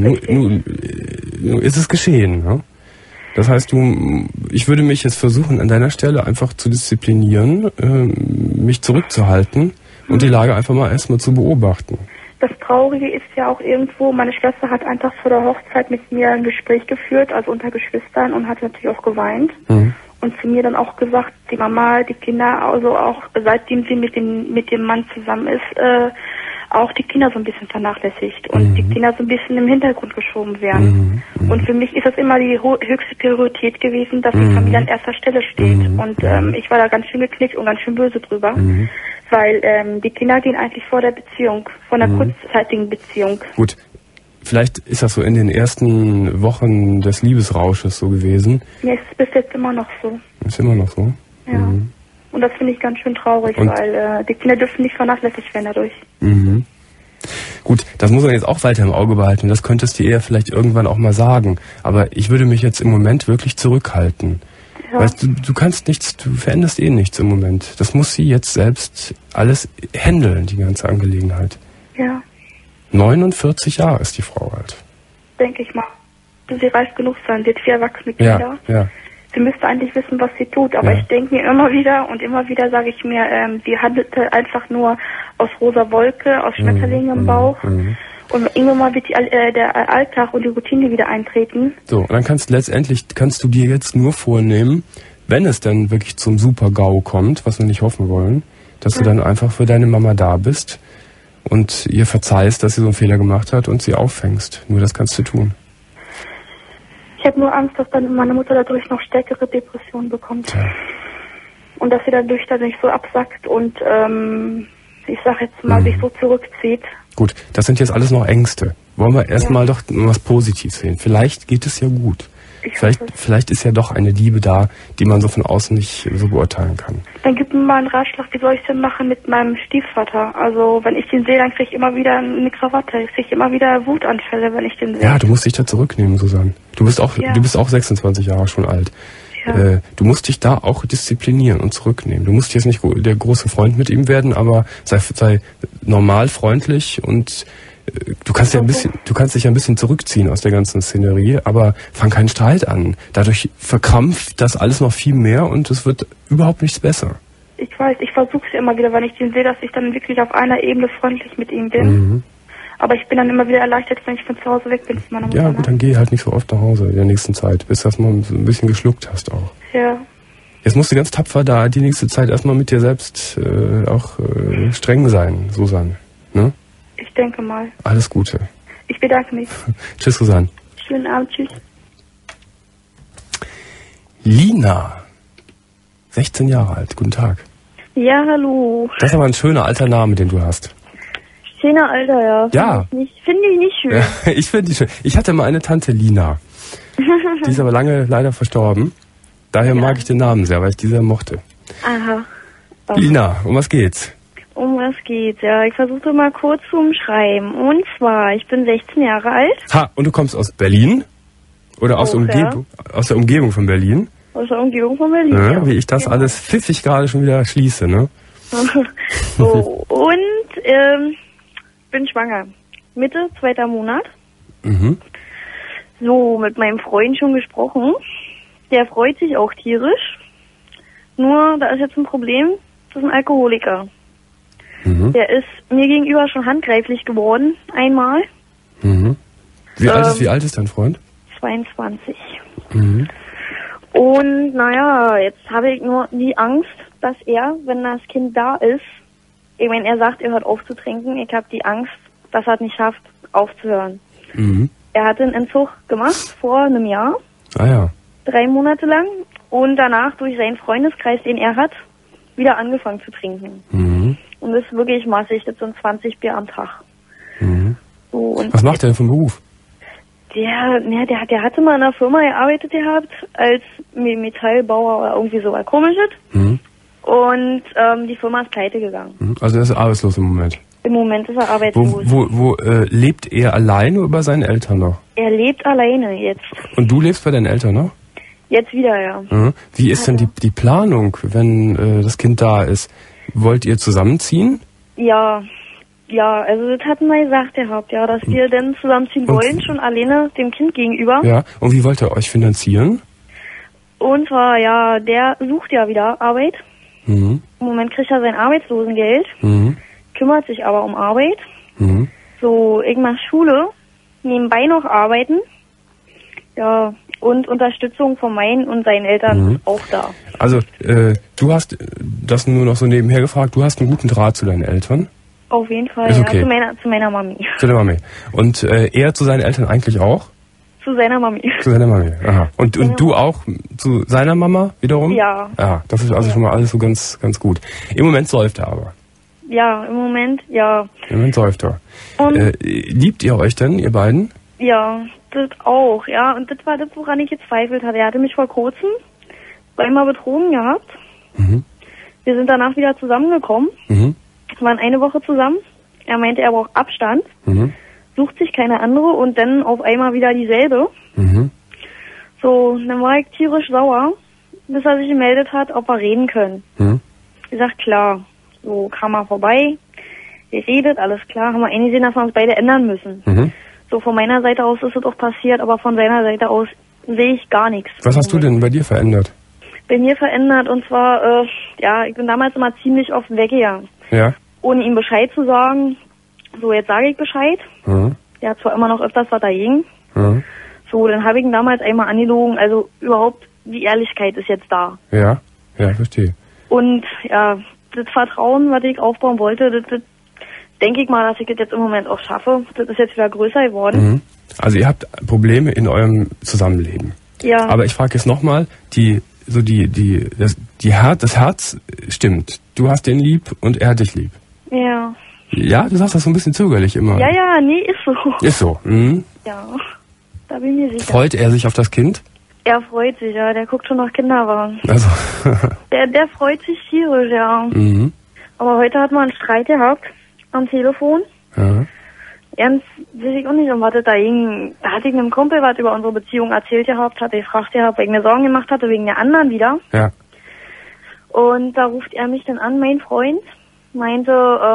Nur ist es geschehen. Ne? Das heißt, ich würde mich jetzt versuchen, an deiner Stelle einfach zu disziplinieren, mich zurückzuhalten und die Lage einfach mal erstmal zu beobachten. Das Traurige ist ja auch irgendwo, meine Schwester hat einfach vor der Hochzeit mit mir ein Gespräch geführt, also unter Geschwistern, und hat natürlich auch geweint. Mhm. Und zu mir dann auch gesagt, die Mama, die Kinder, also auch seitdem sie mit dem Mann zusammen ist, auch die Kinder so ein bisschen vernachlässigt und die Kinder so ein bisschen im Hintergrund geschoben werden. Und für mich ist das immer die höchste Priorität gewesen, dass die Familie an erster Stelle steht. Und ich war da ganz schön geknickt und ganz schön böse drüber, weil die Kinder gehen eigentlich vor der Beziehung, von der kurzzeitigen Beziehung. Gut. Vielleicht ist das so in den ersten Wochen des Liebesrausches so gewesen. Ja, es ist bis jetzt immer noch so. Ist immer noch so? Ja. Und das finde ich ganz schön traurig, weil die Kinder dürfen nicht vernachlässigt werden dadurch. Gut, das muss man jetzt auch weiter im Auge behalten. Das könntest du ihr vielleicht irgendwann auch mal sagen. Aber ich würde mich jetzt im Moment wirklich zurückhalten. Ja. Weißt du, du kannst nichts, du veränderst nichts im Moment. Das muss sie jetzt selbst alles handeln, die ganze Angelegenheit. Ja. 49 Jahre ist die Frau alt. Denke ich mal. Sie reif genug sein, sie hat 4 erwachsene Kinder. Ja. Sie müsste eigentlich wissen, was sie tut, aber ich denke mir immer wieder sage ich mir, sie handelte einfach nur aus rosa Wolke, aus Schmetterlingen im Bauch. Und irgendwann mal wird der Alltag und die Routine wieder eintreten. So, und dann kannst du dir jetzt nur vornehmen, wenn es dann wirklich zum Super-GAU kommt, was wir nicht hoffen wollen, dass du dann einfach für deine Mama da bist und ihr verzeihst, dass sie so einen Fehler gemacht hat und sie auffängst. Nur das kannst du tun. Ich habe nur Angst, dass dann meine Mutter dadurch noch stärkere Depressionen bekommt. Ja. Und dass sie dadurch so absackt und ich sag jetzt mal, sich so zurückzieht. Gut, das sind jetzt alles noch Ängste. Wollen wir erstmal doch was Positives sehen. Vielleicht geht es ja gut. Vielleicht ist ja doch eine Liebe da, die man so von außen nicht so beurteilen kann. Dann gib mir mal einen Ratschlag, wie soll ich denn machen mit meinem Stiefvater? Also wenn ich den sehe, dann kriege ich immer wieder eine Krawatte. Ich kriege immer wieder Wutanfälle, wenn ich den sehe. Ja, du musst dich da zurücknehmen, Susanne. Du bist auch 26 Jahre schon alt. Ja. Du musst dich da auch disziplinieren und zurücknehmen. Du musst jetzt nicht der große Freund mit ihm werden, aber sei normal freundlich und du kannst dich ein bisschen zurückziehen aus der ganzen Szenerie, aber fang keinen Streit an. Dadurch verkrampft das alles noch viel mehr und es wird überhaupt nichts besser. Ich weiß, ich versuche es ja immer wieder, wenn ich den sehe, dass ich dann wirklich auf einer Ebene freundlich mit ihm bin. Aber ich bin dann immer wieder erleichtert, wenn ich von zu Hause weg bin zu meiner Mutter. Ja gut, dann geh halt nicht so oft nach Hause in der nächsten Zeit, bis du das mal ein bisschen geschluckt hast auch. Ja. Jetzt musst du ganz tapfer da die nächste Zeit erstmal mit dir selbst auch streng sein, Susanne. Ne? Ich denke mal. Alles Gute. Ich bedanke mich. Tschüss, Susanne. Schönen Abend, tschüss. Lina, 16 Jahre alt, guten Tag. Ja, hallo. Das ist aber ein schöner alter Name, den du hast. Schöner Alter, ja. Ja. Finde ich nicht schön. Ja, ich finde die schön. Ich hatte mal eine Tante Lina. Die ist aber lange leider verstorben. Daher mag ich den Namen sehr, weil ich die sehr mochte. Aha. Okay. Lina, um was geht's? Um was geht's? Ja, ich versuche mal kurz zu umschreiben. Und zwar, ich bin 16 Jahre alt. Ha, und du kommst aus Berlin? Oder aus der Umgebung von Berlin? Aus der Umgebung von Berlin, ja. Wie ich das alles pfiffig gerade schon wieder schließe, ne? So, und bin schwanger. Mitte 2. Monat. So, mit meinem Freund schon gesprochen. Der freut sich auch tierisch. Nur, da ist jetzt ein Problem. Das ist ein Alkoholiker. Der ist mir gegenüber schon handgreiflich geworden. Einmal. Wie alt ist dein Freund? 22. Und naja, jetzt habe ich nur die Angst, dass er, wenn das Kind da ist, ich meine, er sagt, er hört auf zu trinken. Ich habe die Angst, dass er es nicht schafft, aufzuhören. Er hat einen Entzug gemacht vor einem Jahr. Ah ja. 3 Monate lang. Und danach durch seinen Freundeskreis, den er hat, wieder angefangen zu trinken. Mhm. Und das ist wirklich massig, das sind 20 Bier am Tag. Mhm. So, und was macht er denn für einen Beruf? Der hatte mal in einer Firma gearbeitet gehabt, als Metallbauer oder irgendwie so was Komisches. Mhm. Und die Firma ist pleite gegangen. Also er ist arbeitslos im Moment? Im Moment ist er arbeitslos. Wo lebt er alleine oder bei seinen Eltern noch? Er lebt alleine jetzt. Und du lebst bei deinen Eltern noch? Jetzt wieder, ja. Mhm. Wie ist denn die Planung, wenn das Kind da ist? Wollt ihr zusammenziehen? Ja, also das hatten wir gesagt gehabt, ja, dass wir dann zusammenziehen wollen, schon alleine dem Kind gegenüber. Ja, und wie wollt ihr euch finanzieren? Und zwar, ja, der sucht ja wieder Arbeit. Mhm. Im Moment kriegt er sein Arbeitslosengeld, kümmert sich aber um Arbeit. Mhm. So, ich mache Schule, nebenbei noch arbeiten. Ja, und Unterstützung von meinen und seinen Eltern auch da. Also, du hast das nur noch so nebenher gefragt, du hast einen guten Draht zu deinen Eltern? Auf jeden Fall, ist okay. Ja, zu meiner Mami. Zu der Mami. Und er zu seinen Eltern eigentlich auch? Zu seiner Mami. Zu seiner Mami, aha. Und du auch zu seiner Mama wiederum? Ja. Ja, das ist also schon mal alles so ganz, ganz gut. Im Moment säuft er aber. Ja, im Moment, ja. Im Moment säuft er. Und liebt ihr euch denn, ihr beiden? Ja, das auch, ja. Und das war das, woran ich gezweifelt hatte. Er hatte mich vor kurzem zweimal betrogen gehabt. Mhm. Wir sind danach wieder zusammengekommen. Mhm. Waren eine Woche zusammen. Er meinte, er braucht Abstand. Mhm. Sucht sich keine andere und dann auf einmal wieder dieselbe. Mhm. So, dann war ich tierisch sauer, bis er sich gemeldet hat, ob wir reden können. Mhm. Ich sag, klar. So, kam er vorbei. Wir redet, alles klar. Haben wir eingesehen, dass wir uns beide ändern müssen. Mhm. So, von meiner Seite aus ist es auch passiert, aber von seiner Seite aus sehe ich gar nichts. Was hast du denn bei dir verändert? Bei mir verändert, und zwar, ich bin damals immer ziemlich oft weggegangen. Ja. Ohne ihm Bescheid zu sagen. So, jetzt sage ich Bescheid. Mhm. Der hat zwar immer noch öfters was dagegen. Mhm. So, dann habe ich ihn damals einmal angelogen. Also überhaupt, die Ehrlichkeit ist jetzt da. Ja, verstehe. Und ja, das Vertrauen, was ich aufbauen wollte, das denke ich mal, dass ich das jetzt im Moment auch schaffe. Das ist jetzt wieder größer geworden. Mhm. Also ihr habt Probleme in eurem Zusammenleben. Ja. Aber ich frage jetzt nochmal, das Herz stimmt. Du hast den lieb und er hat dich lieb. Ja. Ja, du sagst das so ein bisschen zögerlich immer. Ja, nee, ist so. Ist so. Mhm. Ja, da bin ich mir sicher. Freut er sich auf das Kind? Er freut sich, ja. Der guckt schon nach Kinderwagen. Also. der freut sich tierisch, ja. Mhm. Aber heute hat man einen Streit gehabt am Telefon. Ja. Ernst weiß ich auch nicht, um was das da ging. Da hatte ich einem Kumpel was über unsere Beziehung erzählt gehabt, hatte gefragt gehabt, weil ich mir Sorgen gemacht hatte wegen der anderen wieder. Ja. Und da ruft er mich dann an, mein Freund, meinte,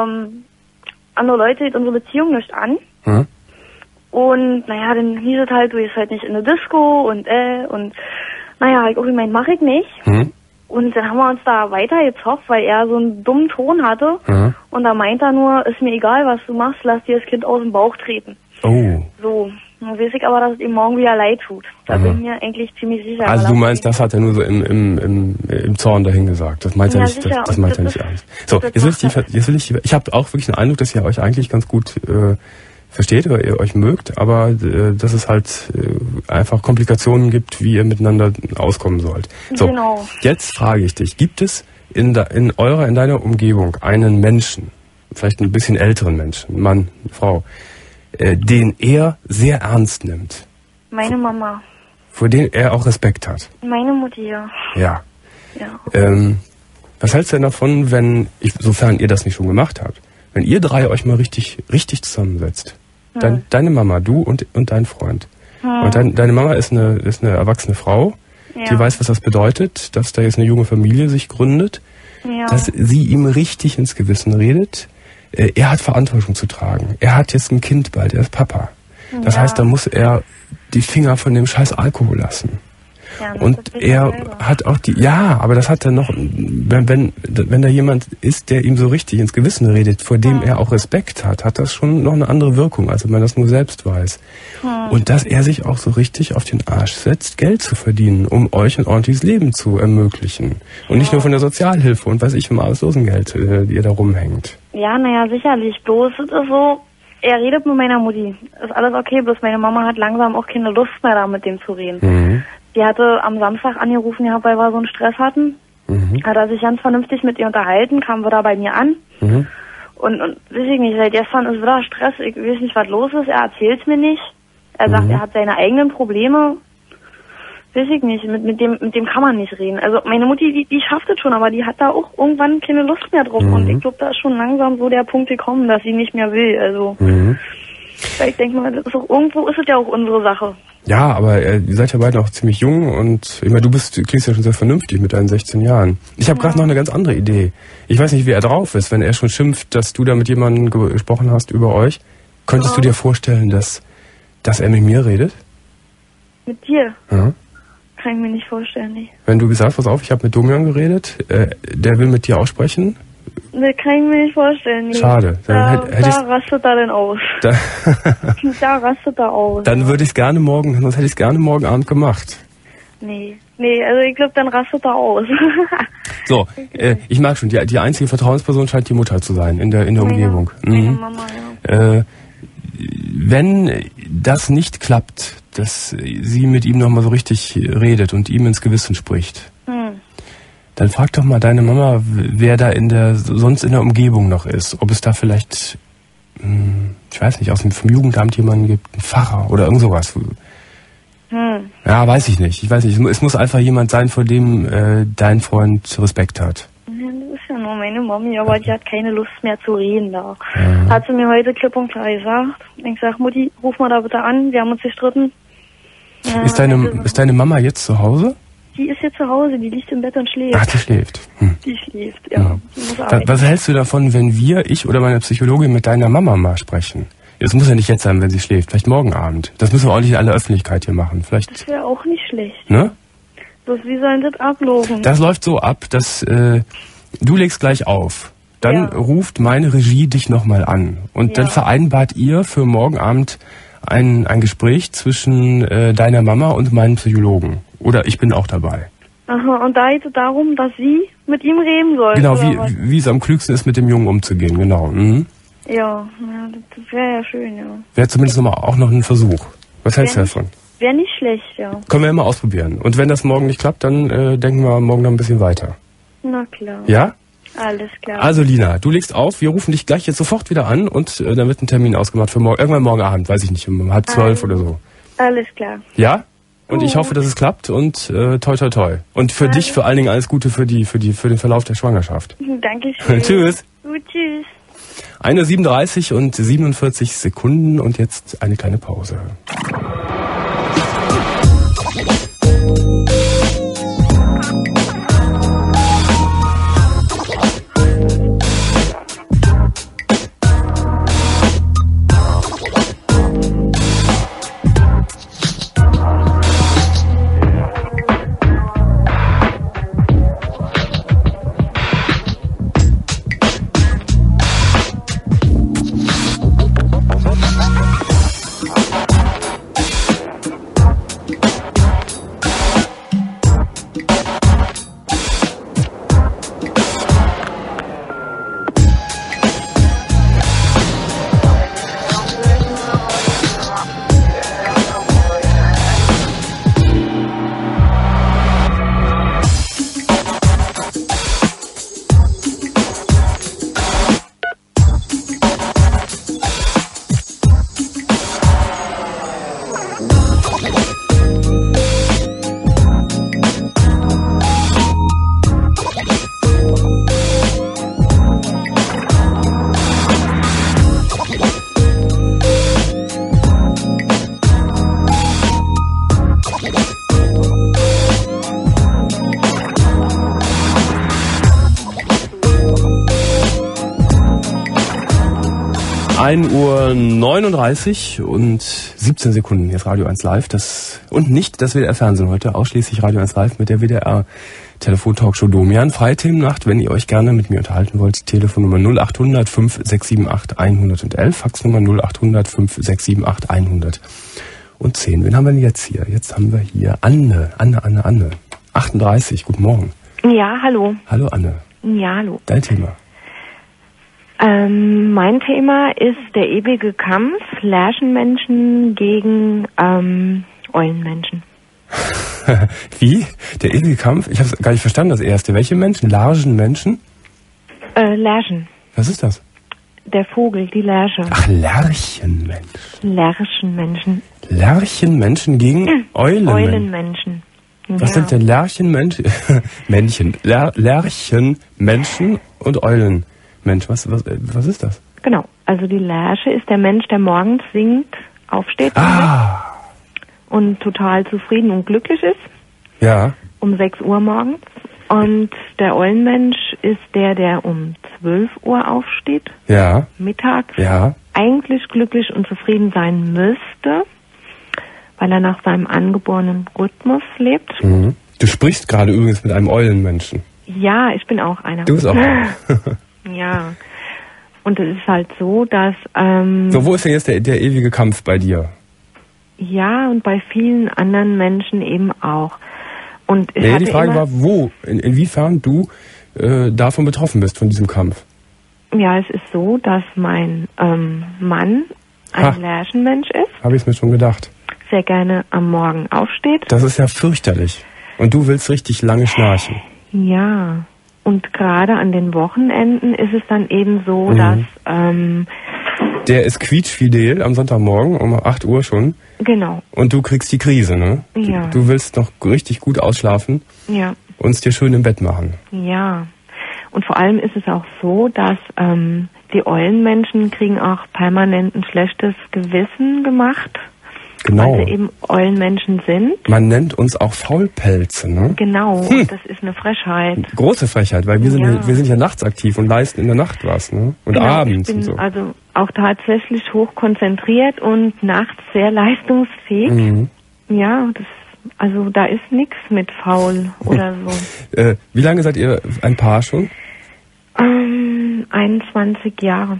andere Leute geht unsere Beziehung nicht an. Mhm. Und naja, dann hieß es halt, du gehst halt nicht in eine Disco und naja, ich auch gemeint, mach ich nicht. Mhm. Und dann haben wir uns da weitergezofft, weil er so einen dummen Ton hatte. Mhm. Und da meint er nur, ist mir egal, was du machst, lass dir das Kind aus dem Bauch treten. Oh. So, dann weiß ich aber, dass es ihm morgen wieder leid tut. Da bin ich mir eigentlich ziemlich sicher. Also du meinst, das hat er nur so im Zorn dahin gesagt. Das meint er nicht, das meint er nicht ernst. So, ich habe auch wirklich den Eindruck, dass ihr euch eigentlich ganz gut versteht oder ihr euch mögt, aber dass es halt einfach Komplikationen gibt, wie ihr miteinander auskommen sollt. So, genau. Jetzt frage ich dich, gibt es in deiner Umgebung einen Menschen, vielleicht ein bisschen älteren Menschen, Mann, Frau, den er sehr ernst nimmt? Meine Mama. Vor dem er auch Respekt hat? Meine Mutti, ja. Ja. Ja. Was hältst du denn davon, sofern ihr das nicht schon gemacht habt, wenn ihr drei euch mal richtig zusammensetzt? Deine Mama, du und dein Freund. Und deine Mama ist eine erwachsene Frau, die weiß, was das bedeutet, dass da jetzt eine junge Familie sich gründet, dass sie ihm richtig ins Gewissen redet. Er hat Verantwortung zu tragen. Er hat jetzt ein Kind bald, er ist Papa. Das heißt, da muss er die Finger von dem scheiß Alkohol lassen. Ja, und er hat auch aber das hat er noch, wenn da jemand ist, der ihm so richtig ins Gewissen redet, vor dem er auch Respekt hat das schon noch eine andere Wirkung, als wenn man das nur selbst weiß. Und dass er sich auch so richtig auf den Arsch setzt, Geld zu verdienen, um euch ein ordentliches Leben zu ermöglichen. Und nicht nur von der Sozialhilfe und weiß ich, vom Arbeitslosengeld, die ihr da rumhängt. Ja, naja, sicherlich. Bloß ist es so, er redet mit meiner Mutti. Ist alles okay, bloß meine Mama hat langsam auch keine Lust mehr, da mit dem zu reden. Die hatte am Samstag angerufen, ja, weil wir so einen Stress hatten. Hat er sich ganz vernünftig mit ihr unterhalten, kam wieder bei mir an. Und weiß ich nicht, seit gestern ist wieder Stress, ich weiß nicht, was los ist, er erzählt's mir nicht. Er sagt, er hat seine eigenen Probleme. Weiß ich nicht, mit dem kann man nicht reden. Also meine Mutti, die schafft es schon, aber die hat da auch irgendwann keine Lust mehr drauf. Und ich glaube, da ist schon langsam so der Punkt gekommen, dass sie nicht mehr will. Also weil ich denke mal, das ist auch, irgendwo ist es ja auch unsere Sache. Ja, aber ihr seid ja beide noch ziemlich jung und ich meine, du klingst ja schon sehr vernünftig mit deinen 16 Jahren. Ich habe gerade noch eine ganz andere Idee. Ich weiß nicht, wie er drauf ist, wenn er schon schimpft, dass du da mit jemandem gesprochen hast über euch. Könntest du dir vorstellen, dass er mit mir redet? Mit dir? Ja. Kann ich mir nicht vorstellen, nicht. Wenn du gesagt hast, pass auf, ich habe mit Domian geredet, der will mit dir auch sprechen? Das kann ich mir nicht vorstellen, nicht. Schade. Da rastet er denn aus. Da rastet er aus. Dann würde ich es gerne sonst hätte ich es gerne morgen Abend gemacht. Nee, also ich glaube, dann rastet er aus. So, ich mag schon, die einzige Vertrauensperson scheint die Mutter zu sein in der Umgebung. Meine Mama, ja. Wenn das nicht klappt, dass sie mit ihm nochmal so richtig redet und ihm ins Gewissen spricht, dann frag doch mal deine Mama, wer da sonst in der Umgebung noch ist. Ob es da vielleicht, ich weiß nicht, vom Jugendamt jemanden gibt, einen Pfarrer oder irgend sowas. Ja, weiß ich nicht. Es muss einfach jemand sein, vor dem dein Freund Respekt hat. Das ist ja nur meine Mami, aber die hat keine Lust mehr zu reden da. Hat sie mir heute klipp und klar gesagt. Ich sag, Mutti, ruf mal da bitte an, wir haben uns gestritten. Ist deine Mama jetzt zu Hause? Die ist jetzt zu Hause, die liegt im Bett und schläft. Ach, die schläft. Die schläft, ja. Die muss arbeiten. Was hältst du davon, wenn ich oder meine Psychologin mit deiner Mama mal sprechen? Das muss ja nicht jetzt sein, wenn sie schläft. Vielleicht morgen Abend. Das müssen wir auch nicht in aller Öffentlichkeit hier machen. Vielleicht. Das wäre auch nicht schlecht. Ne? Wie sollen das ablaufen? Das läuft so ab, dass du legst gleich auf. Dann ruft meine Regie dich nochmal an. Und dann vereinbart ihr für morgen Abend ein Gespräch zwischen deiner Mama und meinem Psychologen. Oder ich bin auch dabei. Aha, und da geht es darum, dass sie mit ihm reden soll. Genau, wie es am klügsten ist, mit dem Jungen umzugehen, genau. Ja, das wäre ja schön, ja. Wäre zumindest auch noch ein Versuch. Was hältst du davon? Wäre nicht schlecht, ja. Können wir immer ausprobieren. Und wenn das morgen nicht klappt, dann denken wir morgen noch ein bisschen weiter. Na klar. Ja? Alles klar. Also Lina, du legst auf, wir rufen dich gleich jetzt sofort wieder an und dann wird ein Termin ausgemacht für irgendwann morgen Abend, weiß ich nicht, um 11:30 oder so. Alles klar. Ja? Und ich hoffe, dass es klappt und toi toi toi. Und für dich vor allen Dingen alles Gute für den Verlauf der Schwangerschaft. Dankeschön. Tschüss. Gut, tschüss. 1:37 und 47 Sekunden und jetzt eine kleine Pause. Uhr 39 und 17 Sekunden. Jetzt Radio 1 Live. Und nicht das WDR Fernsehen heute. Ausschließlich Radio 1 Live mit der WDR Telefon-Talkshow Domian. Freie Themennacht. Wenn ihr euch gerne mit mir unterhalten wollt, Telefonnummer 0800 5678 111. Faxnummer 0800 5678 110. Wen haben wir denn jetzt hier? Jetzt haben wir hier Anne. 38. Guten Morgen. Ja, hallo. Hallo Anne. Ja, hallo. Dein Thema? Mein Thema ist der ewige Kampf Lerchenmenschen gegen Eulenmenschen. Wie? Der ewige Kampf? Ich habe es gar nicht verstanden, das erste. Welche Menschen? Lerchenmenschen? Lerchen. Was ist das? Der Vogel, die Lerche. Ach, Lerchenmenschen. Lerchenmenschen. Lerchenmenschen gegen Eulenmenschen. Eulenmenschen. Was sind denn Lerchenmenschen? Männchen. Lerchenmenschen und Eulenmenschen. Was ist das? Genau. Also die Lerche ist der Mensch, der morgens singt, aufsteht und total zufrieden und glücklich ist. Ja. Um 6 Uhr morgens. Und der Eulenmensch ist der um 12 Uhr aufsteht. Ja. Mittags. Ja. Eigentlich glücklich und zufrieden sein müsste, weil er nach seinem angeborenen Rhythmus lebt. Mhm. Du sprichst gerade übrigens mit einem Eulenmenschen. Ja, ich bin auch einer. Du bist auch einer. Ja. Und es ist halt so, dass... so, wo ist denn jetzt der ewige Kampf bei dir? Ja, und bei vielen anderen Menschen eben auch. Und ich die Frage war, wo, inwiefern du davon betroffen bist, von diesem Kampf. Ja, es ist so, dass mein Mann ein Lerchenmensch ist. Habe ich mir schon gedacht. Sehr gerne am Morgen aufsteht. Das ist ja fürchterlich. Und du willst richtig lange schnarchen. Ja, und gerade an den Wochenenden ist es dann eben so, dass... der ist quietschfidel am Sonntagmorgen um 8 Uhr schon. Genau. Und du kriegst die Krise, ne? Ja. Du willst noch richtig gut ausschlafen. Ja. Und es dir schön im Bett machen. Ja. Und vor allem ist es auch so, dass die Eulenmenschen kriegen auch permanent ein schlechtes Gewissen gemacht. Genau. Weil sie eben Eulenmenschen sind. Man nennt uns auch Faulpelze, ne? Genau, das ist eine Frechheit. Große Frechheit, weil wir sind ja nachts aktiv und leisten in der Nacht was, ne? Und genau, abends ich bin und so. Also auch tatsächlich hochkonzentriert und nachts sehr leistungsfähig. Mhm. Ja, also da ist nichts mit faul oder so. Wie lange seid ihr ein Paar schon? 21 Jahre.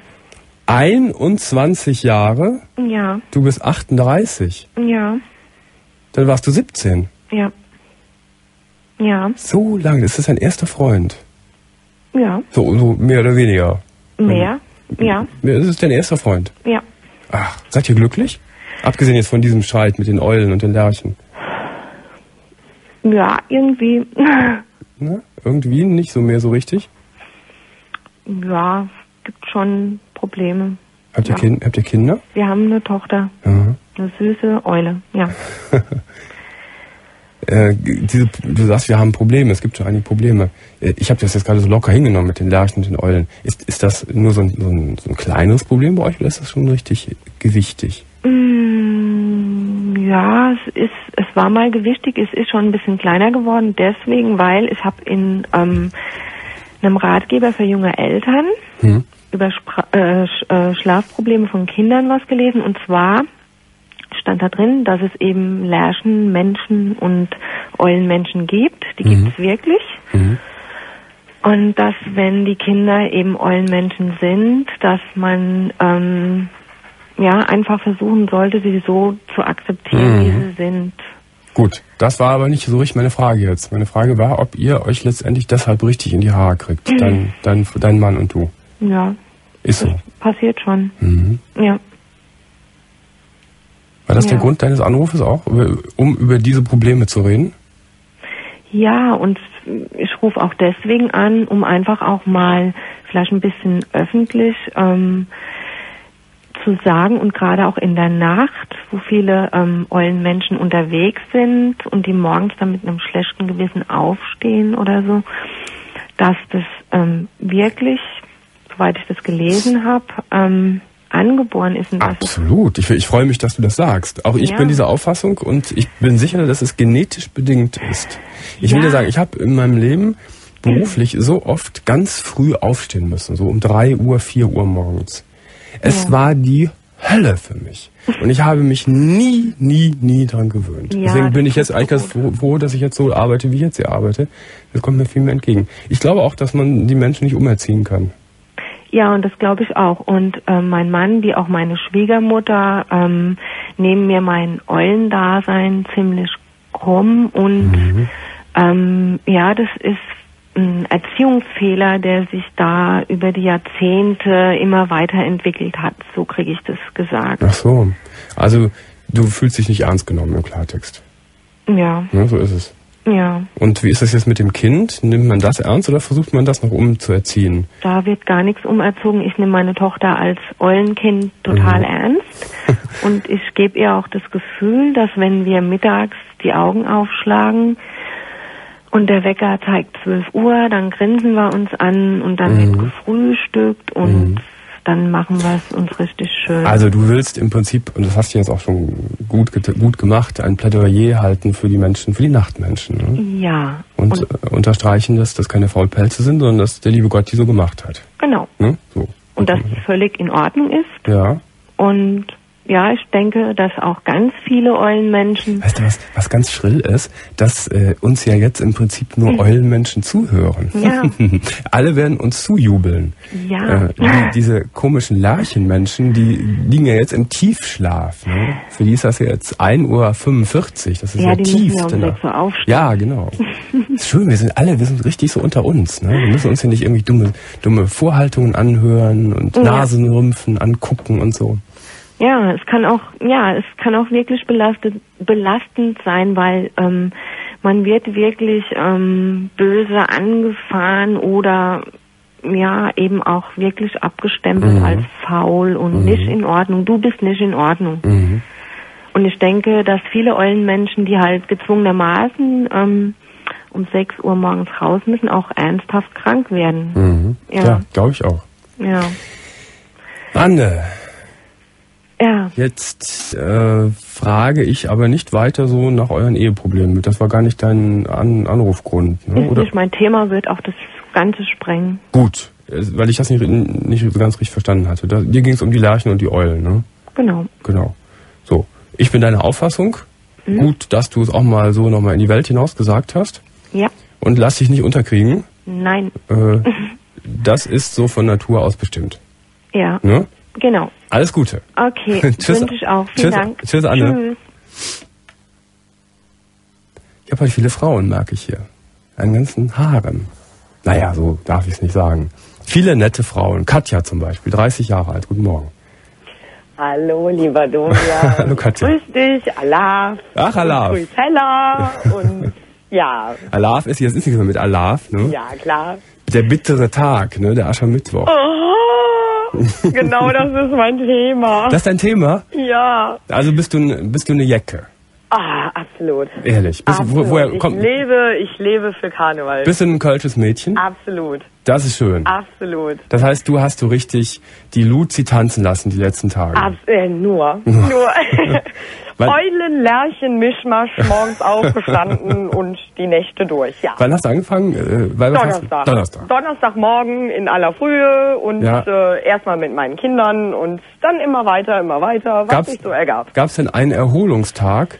21 Jahre? Ja. Du bist 38? Ja. Dann warst du 17? Ja. Ja. So lange, ist das dein erster Freund? Ja. So mehr oder weniger? Mehr? Ja. Ist es dein erster Freund? Ja. Ach, seid ihr glücklich? Abgesehen jetzt von diesem Streit mit den Eulen und den Lerchen. Ja, irgendwie. Na, irgendwie nicht so mehr so richtig? Ja, es gibt schon Probleme. Habt ihr Kinder? Wir haben eine Tochter. Aha. Eine süße Eule, ja. Du sagst, wir haben Probleme. Es gibt schon einige Probleme. Ich habe das jetzt gerade so locker hingenommen mit den Lerchen und den Eulen. Ist das nur so ein kleineres Problem bei euch oder ist das schon richtig gewichtig? Ja, es war mal gewichtig. Es ist schon ein bisschen kleiner geworden. Deswegen, weil ich habe in einem Ratgeber für junge Eltern über Schlafprobleme von Kindern was gelesen. Und zwar stand da drin, dass es eben Lerchenmenschen und Eulenmenschen gibt. Die gibt es wirklich. Und dass, wenn die Kinder eben Eulenmenschen sind, dass man einfach versuchen sollte, sie so zu akzeptieren, wie sie sind. Gut, das war aber nicht so richtig meine Frage jetzt. Meine Frage war, ob ihr euch letztendlich deshalb richtig in die Haare kriegt, dein Mann und du. Ja. Ist so. Passiert schon. Ja. War das der Grund deines Anrufes auch, um über diese Probleme zu reden? Ja, und ich rufe auch deswegen an, um einfach auch mal vielleicht ein bisschen öffentlich zu sagen und gerade auch in der Nacht, wo viele Eulenmenschen unterwegs sind und die morgens dann mit einem schlechten Gewissen aufstehen oder so, dass das wirklich, soweit ich das gelesen habe, angeboren ist. Und absolut. Ich freue mich, dass du das sagst. Auch ich bin dieser Auffassung und ich bin sicher, dass es genetisch bedingt ist. Ich will dir sagen, ich habe in meinem Leben beruflich so oft ganz früh aufstehen müssen, so um 3 Uhr, 4 Uhr morgens. Es war die Hölle für mich. Und ich habe mich nie dran gewöhnt. Ja, deswegen bin ich jetzt eigentlich ganz froh, dass ich jetzt so arbeite, wie ich jetzt hier arbeite. Das kommt mir viel mehr entgegen. Ich glaube auch, dass man die Menschen nicht umerziehen kann. Ja, und das glaube ich auch. Und mein Mann, wie auch meine Schwiegermutter, nehmen mir mein Eulendasein ziemlich krumm. Und das ist ein Erziehungsfehler, der sich da über die Jahrzehnte immer weiterentwickelt hat. So kriege ich das gesagt. Ach so. Also du fühlst dich nicht ernst genommen im Klartext. Ja. Ja, so ist es. Ja. Und wie ist das jetzt mit dem Kind? Nimmt man das ernst oder versucht man das noch umzuerziehen? Da wird gar nichts umerzogen. Ich nehme meine Tochter als Eulenkind total ernst. Und ich gebe ihr auch das Gefühl, dass wenn wir mittags die Augen aufschlagen und der Wecker zeigt 12 Uhr, dann grinsen wir uns an und dann wird gefrühstückt und dann machen wir es uns richtig schön. Also du willst im Prinzip, und das hast du jetzt auch schon gut gemacht, ein Plädoyer halten für die Menschen, für die Nachtmenschen. Ne? Ja. Und unterstreichen, dass das keine Faulpelze sind, sondern dass der liebe Gott die so gemacht hat. Genau. Ne? So. Und dass es völlig in Ordnung ist. Ja. Und ja, ich denke, dass auch ganz viele Eulenmenschen... Weißt du, was ganz schrill ist? Dass uns ja jetzt im Prinzip nur Eulenmenschen zuhören. Ja. Alle werden uns zujubeln. Ja. Diese komischen Lerchenmenschen, die liegen ja jetzt im Tiefschlaf. Ne? Für die ist das ja jetzt 1:45 Uhr. Das ist ja die tief. Müssen ja um 6 Uhr aufstehen. Ja, genau. Ist schön, wir sind richtig so unter uns. Ne? Wir müssen uns ja nicht irgendwie dumme Vorhaltungen anhören und Nasenrümpfen angucken und so. Ja, es kann auch wirklich belastend sein, weil man wird wirklich böse angefahren oder ja eben auch wirklich abgestempelt als faul und nicht in Ordnung. Du bist nicht in Ordnung. Und ich denke, dass viele Eulenmenschen, die halt gezwungenermaßen um 6 Uhr morgens raus müssen, auch ernsthaft krank werden. Ja, glaube ich auch. Ja. Anne. Ja. Jetzt frage ich aber nicht weiter so nach euren Eheproblemen. Das war gar nicht dein Anrufgrund. Ne? Ist nicht mein Thema, wird auch das Ganze sprengen. Gut, weil ich das nicht so ganz richtig verstanden hatte. Dir ging es um die Lerchen und die Eulen, ne? Genau. So, ich bin deiner Auffassung. Gut, dass du es auch mal so nochmal in die Welt hinaus gesagt hast. Ja. Und lass dich nicht unterkriegen. Nein. Das ist so von Natur aus bestimmt. Ja. Ne? Genau. Alles Gute. Okay, wünsche ich auch. Vielen Dank. Tschüss, Anne. Tschüss. Ich habe heute viele Frauen, merke ich hier. Einen ganzen Harem. Naja, so darf ich es nicht sagen. Viele nette Frauen. Katja zum Beispiel, 30 Jahre alt. Guten Morgen. Hallo, lieber Domian. Hallo, Katja. Grüß dich, Alaf. Ach, Alaf. Grüß Hella. Und ja. Alaf ist jetzt nicht mehr mit Alaf, ne? Ja, klar. Der bittere Tag, ne? Der Aschermittwoch. Genau, das ist mein Thema. Das ist dein Thema? Ja. Also bist du eine Jecke? Absolut. Ehrlich? Woher kommt? Ich lebe für Karneval. Bist du ein kölsches Mädchen? Absolut. Das ist schön. Absolut. Das heißt, du hast so richtig die Luzi tanzen lassen die letzten Tage. Nur. Eulen, Lerchen, Mischmasch, morgens aufgestanden und die Nächte durch, ja. Wann hast du angefangen? Donnerstag. Donnerstagmorgen in aller Frühe und erstmal mit meinen Kindern und dann immer weiter, was sich so ergab. Gab es denn einen Erholungstag?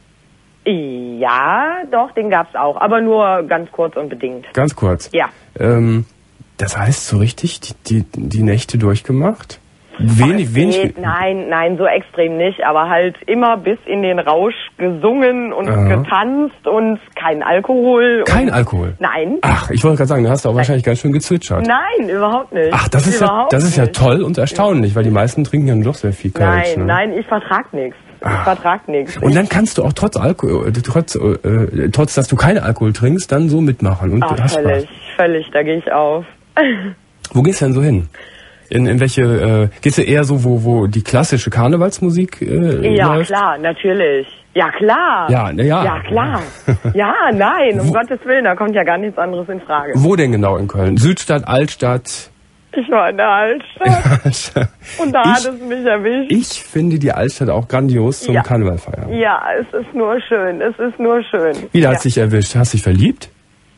Ja, doch, den gab's auch, aber nur ganz kurz und bedingt. Ganz kurz? Ja. Das heißt, so richtig die Nächte durchgemacht? Wenig. Nein, so extrem nicht, aber halt immer bis in den Rausch gesungen und getanzt und kein Alkohol. Kein Alkohol? Nein. Ach, ich wollte gerade sagen, da hast du auch wahrscheinlich ganz schön gezwitschert. Nein, überhaupt nicht. Ach, das ist ja toll und erstaunlich, weil die meisten trinken ja doch sehr viel Kölsch. Nein, ich vertrag nichts. Und dann kannst du auch trotz dass du keinen Alkohol trinkst, dann so mitmachen. Und hast völlig, da gehe ich auf. Wo gehst du denn so hin? In welche, gehst du eher so, wo die klassische Karnevalsmusik läuft? Klar, natürlich. Ja, klar. Ja, klar. Ja, nein, um Gottes Willen, da kommt ja gar nichts anderes in Frage. Wo denn genau in Köln? Südstadt, Altstadt? Ich war in der Altstadt. Und da hat es mich erwischt. Ich finde die Altstadt auch grandios zum Karneval feiern. Ja, es ist nur schön. Wie hat es dich erwischt? Hast du dich verliebt?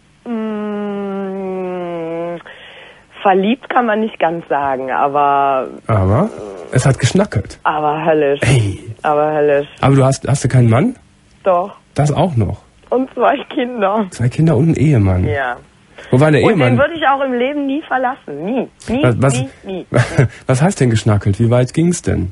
Verliebt kann man nicht ganz sagen, aber es hat geschnackelt. Aber höllisch. Hey. Aber du hast du keinen Mann? Doch. Das auch noch? Und 2 Kinder. 2 Kinder und einen Ehemann. Ja. Wo war der Ehemann? Und den würde ich auch im Leben nie verlassen. Nie. Was heißt denn geschnackelt? Wie weit ging's denn?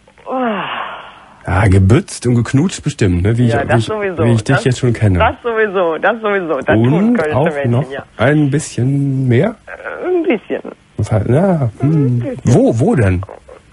Ja, gebützt und geknutscht bestimmt, ne? Wie ich dich jetzt schon kenne. Das sowieso. Das und tun auch Mädchen, noch ein bisschen mehr? Ein bisschen. Was heißt, Wo denn?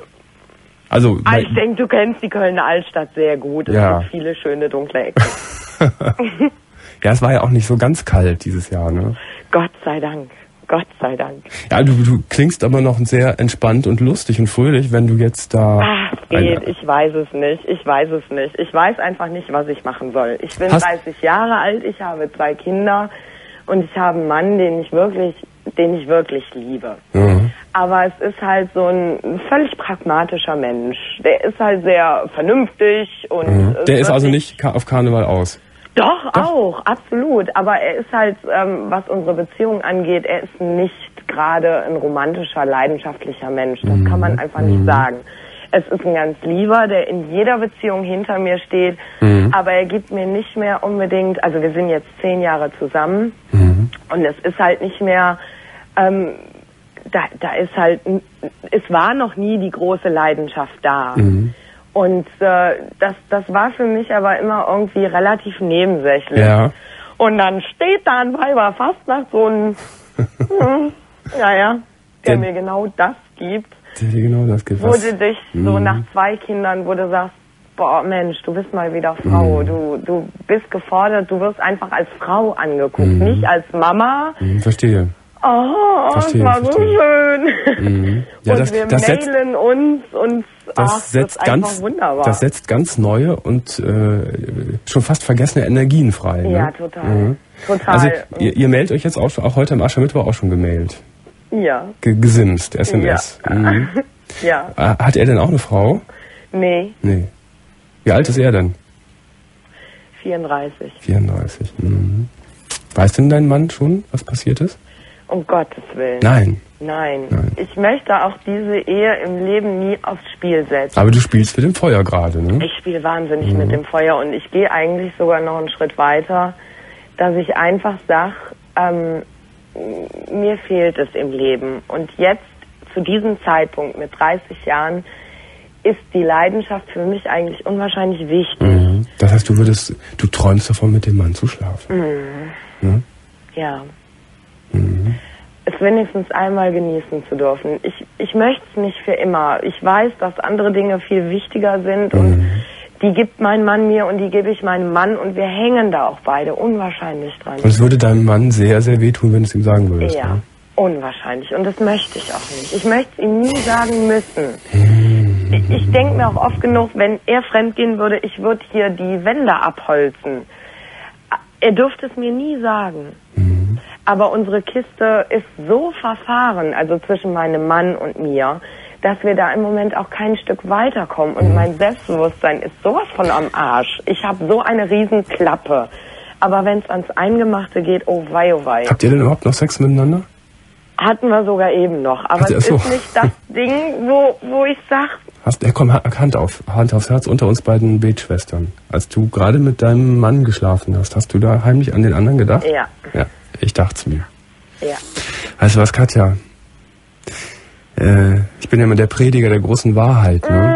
Also, ich denke, du kennst die Kölner Altstadt sehr gut. Es gibt viele schöne dunkle Ecken. Ja, es war ja auch nicht so ganz kalt dieses Jahr, ne? Gott sei Dank. Gott sei Dank. Ja, du klingst aber noch sehr entspannt und lustig und fröhlich, wenn du jetzt da... Geht, ich weiß es nicht. Ich weiß einfach nicht, was ich machen soll. Ich bin 30 Jahre alt, ich habe 2 Kinder und ich habe einen Mann, den ich wirklich liebe. Mhm. Aber es ist halt so ein völlig pragmatischer Mensch. Der ist halt sehr vernünftig und... Der ist also nicht auf Karneval aus? Doch, auch, absolut. Aber er ist halt, was unsere Beziehung angeht, er ist nicht gerade ein romantischer, leidenschaftlicher Mensch. Das kann man einfach nicht sagen. Es ist ein ganz Lieber, der in jeder Beziehung hinter mir steht, aber er gibt mir nicht mehr unbedingt, also wir sind jetzt 10 Jahre zusammen und es ist halt nicht mehr, da ist halt, es war noch nie die große Leidenschaft da. Und das war für mich aber immer irgendwie relativ nebensächlich. Ja. Und dann steht da ein Weiberfastnacht so ein, der mir genau das gibt. Der dir genau das gibt. Wo du dich so nach 2 Kindern, wo du sagst, boah Mensch, du bist mal wieder Frau, du bist gefordert, du wirst einfach als Frau angeguckt, nicht als Mama. Verstehe. Oh, verstehe, das war so schön. Ja, und wir mailen uns und das ist einfach wunderbar. Das setzt ganz neue und schon fast vergessene Energien frei. Ne? Ja, total. Total. Also ihr mailt euch jetzt auch heute am Aschermittwoch auch schon gemailt? Ja. Gesimst, SMS. Ja. Ja. Hat er denn auch eine Frau? Nee. Wie alt ist er denn? 34. 34. Weiß denn dein Mann schon, was passiert ist? Um Gottes Willen. Nein. Ich möchte auch diese Ehe im Leben nie aufs Spiel setzen. Aber du spielst mit dem Feuer gerade, ne? Ich spiele wahnsinnig mit dem Feuer und ich gehe eigentlich sogar noch einen Schritt weiter, dass ich einfach sage, mir fehlt es im Leben. Und jetzt, zu diesem Zeitpunkt mit 30 Jahren, ist die Leidenschaft für mich eigentlich unwahrscheinlich wichtig. Das heißt, du träumst davon, mit dem Mann zu schlafen. Ne? Ja. Es wenigstens einmal genießen zu dürfen. Ich möchte es nicht für immer. Ich weiß, dass andere Dinge viel wichtiger sind und die gibt mein Mann mir und die gebe ich meinem Mann und wir hängen da auch beide unwahrscheinlich dran. Und es würde deinem Mann sehr, sehr wehtun, wenn du es ihm sagen würdest. Ja, ne? Unwahrscheinlich. Und das möchte ich auch nicht. Ich möchte es ihm nie sagen müssen. Ich denke mir auch oft genug, wenn er fremdgehen würde, ich würde hier die Wände abholzen. Er dürfte es mir nie sagen. Aber unsere Kiste ist so verfahren, also zwischen meinem Mann und mir, dass wir da im Moment auch kein Stück weiterkommen. Und mein Selbstbewusstsein ist sowas von am Arsch. Ich habe so eine Riesenklappe. Aber wenn es ans Eingemachte geht, oh wei, oh wei. Habt ihr denn überhaupt noch Sex miteinander? Hatten wir sogar eben noch. Aber es ist nicht das Ding, wo ich sag... Komm, Hand aufs Herz unter uns beiden Betschwestern. Als du gerade mit deinem Mann geschlafen hast du da heimlich an den anderen gedacht? Ja. Ja, ich dachte es mir. Ja. Weißt du was, Katja? Ich bin ja immer der Prediger der großen Wahrheit, ne?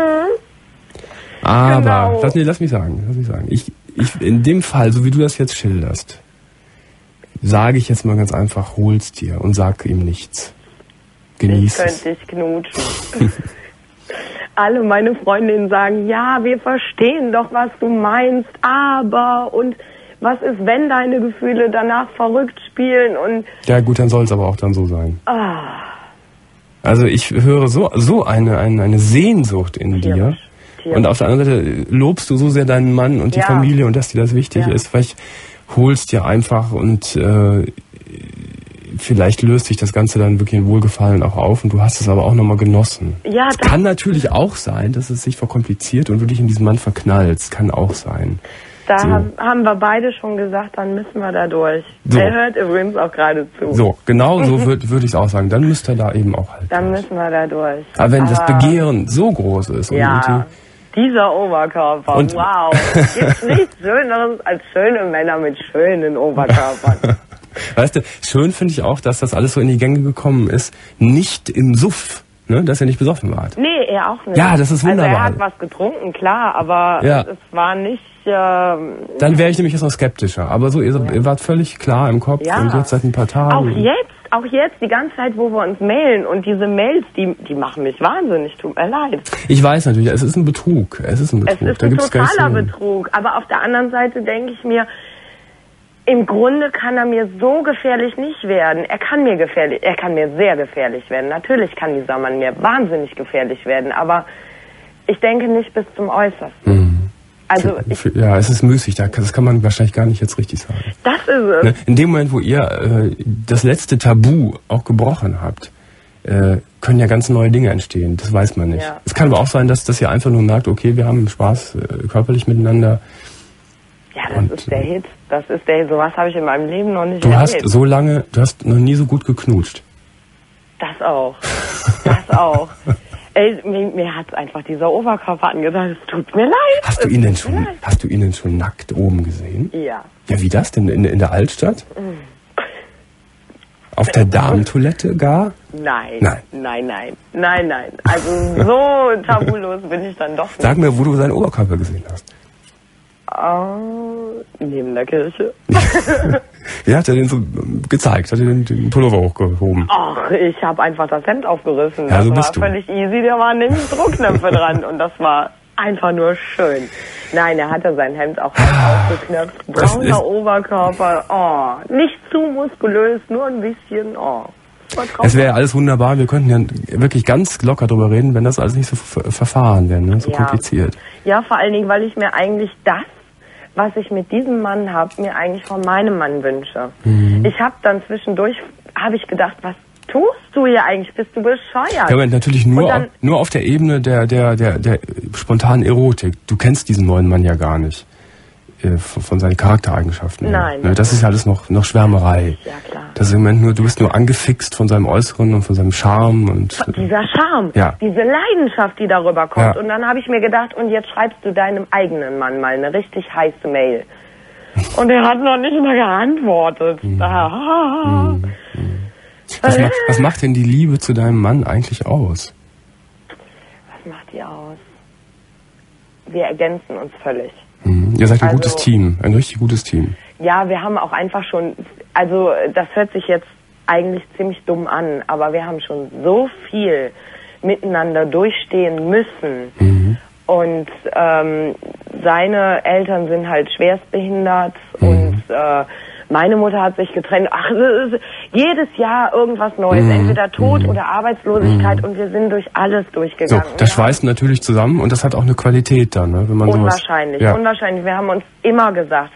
Aber, genau. Lass mich sagen. Ich in dem Fall, so wie du das jetzt schilderst, sage ich jetzt mal ganz einfach, hol's dir und sag ihm nichts. Genieß es. Ich könnte dich knutschen. Alle meine Freundinnen sagen, ja, wir verstehen doch, was du meinst, aber und was ist, wenn deine Gefühle danach verrückt spielen und... Ja gut, dann soll es aber auch dann so sein. Also ich höre so eine Sehnsucht in dir. Und auf der anderen Seite lobst du so sehr deinen Mann und die Familie und dass dir das wichtig ist, weil ich holst dir einfach und vielleicht löst sich das Ganze dann wirklich in Wohlgefallen auch auf und du hast es aber auch nochmal genossen. Ja, es kann natürlich auch sein, dass es sich verkompliziert und du dich in diesen Mann verknallst. Kann auch sein. Da haben wir beide schon gesagt, dann müssen wir da durch. So. Er hört übrigens auch gerade zu. So, genau so würde ich es auch sagen. Dann müsst ihr da eben auch halt. Dann müssen wir da durch. Aber wenn das Begehren so groß ist und dieser Oberkörper, und wow. Es gibt nichts Schöneres als schöne Männer mit schönen Oberkörpern. Weißt du, schön finde ich auch, dass das alles so in die Gänge gekommen ist. Nicht im Suff. ne, dass ihr nicht besoffen wart. Nee, er auch nicht. Ja, das ist wunderbar. Also er hat was getrunken, klar, aber es war nicht... Dann wäre ich nämlich jetzt noch skeptischer. Aber so, ihr wart völlig klar im Kopf und jetzt seit ein paar Tagen. Auch jetzt, die ganze Zeit, wo wir uns mailen und diese Mails, die machen mich wahnsinnig, tut mir leid. Ich weiß natürlich, es ist ein Betrug. Es ist ein totaler Betrug. Aber auf der anderen Seite denke ich mir, im Grunde kann er mir so gefährlich nicht werden. Er kann mir sehr gefährlich werden. Natürlich kann dieser Mann mir wahnsinnig gefährlich werden, aber ich denke nicht bis zum Äußersten. Also es ist müßig, das kann man wahrscheinlich gar nicht jetzt richtig sagen. Das ist es. Ne? In dem Moment, wo ihr das letzte Tabu auch gebrochen habt, können ja ganz neue Dinge entstehen. Das weiß man nicht. Es kann aber auch sein, dass ihr einfach nur merkt, okay, wir haben Spaß körperlich miteinander. Ja, das ist der Hit. Sowas habe ich in meinem Leben noch nicht erlebt. Du hast noch nie so gut geknutscht. Das auch. Ey, mir hat einfach dieser Oberkörper angetan. Es tut mir leid. Hast du ihn denn schon nackt oben gesehen? Ja. Ja, wie das denn? In der Altstadt? Auf der Damentoilette gar? Nein. Also so tabulos bin ich dann doch nicht. Sag mir, wo du seinen Oberkörper gesehen hast. Neben der Kirche. Wie hat er den so gezeigt? Hat er den Pullover hochgehoben? Ach, ich habe einfach das Hemd aufgerissen. Ja, das so war völlig easy, da waren nämlich Druckknöpfe dran und das war einfach nur schön. Nein, er hatte sein Hemd auch aufgeknöpft. Brauner Oberkörper, nicht zu muskulös, nur ein bisschen, Es wäre ja alles wunderbar, wir könnten ja wirklich ganz locker drüber reden, wenn das alles nicht so verfahren wäre, ne? So kompliziert. Ja, vor allen Dingen, weil ich mir eigentlich das, was ich mit diesem Mann habe, mir eigentlich von meinem Mann wünsche. Ich habe dann zwischendurch, gedacht, was tust du hier eigentlich? Bist du bescheuert? Ja, aber natürlich nur auf der Ebene der spontanen Erotik. Du kennst diesen neuen Mann ja gar nicht. Von seinen Charaktereigenschaften. Nein. Ne, das ist ja alles noch Schwärmerei. Ja, klar. Das ist im Moment du bist nur angefixt von seinem Äußeren und von seinem Charme und... Dieser Charme, diese Leidenschaft, die darüber kommt. Ja. Und dann habe ich mir gedacht, und jetzt schreibst du deinem eigenen Mann mal eine richtig heiße Mail. Und er hat noch nicht mal geantwortet. Was macht denn die Liebe zu deinem Mann eigentlich aus? Was macht die aus? Wir ergänzen uns völlig. Ihr seid ein gutes Team, ein richtig gutes Team. Ja, wir haben auch einfach schon, also das hört sich jetzt eigentlich ziemlich dumm an, aber wir haben schon so viel miteinander durchstehen müssen. Und seine Eltern sind halt schwerstbehindert und meine Mutter hat sich getrennt. Ach, jedes Jahr irgendwas Neues, entweder Tod oder Arbeitslosigkeit und wir sind durch alles durchgegangen. So, das schweißt natürlich zusammen und das hat auch eine Qualität dann, ne? Wenn man unwahrscheinlich. Wir haben uns immer gesagt,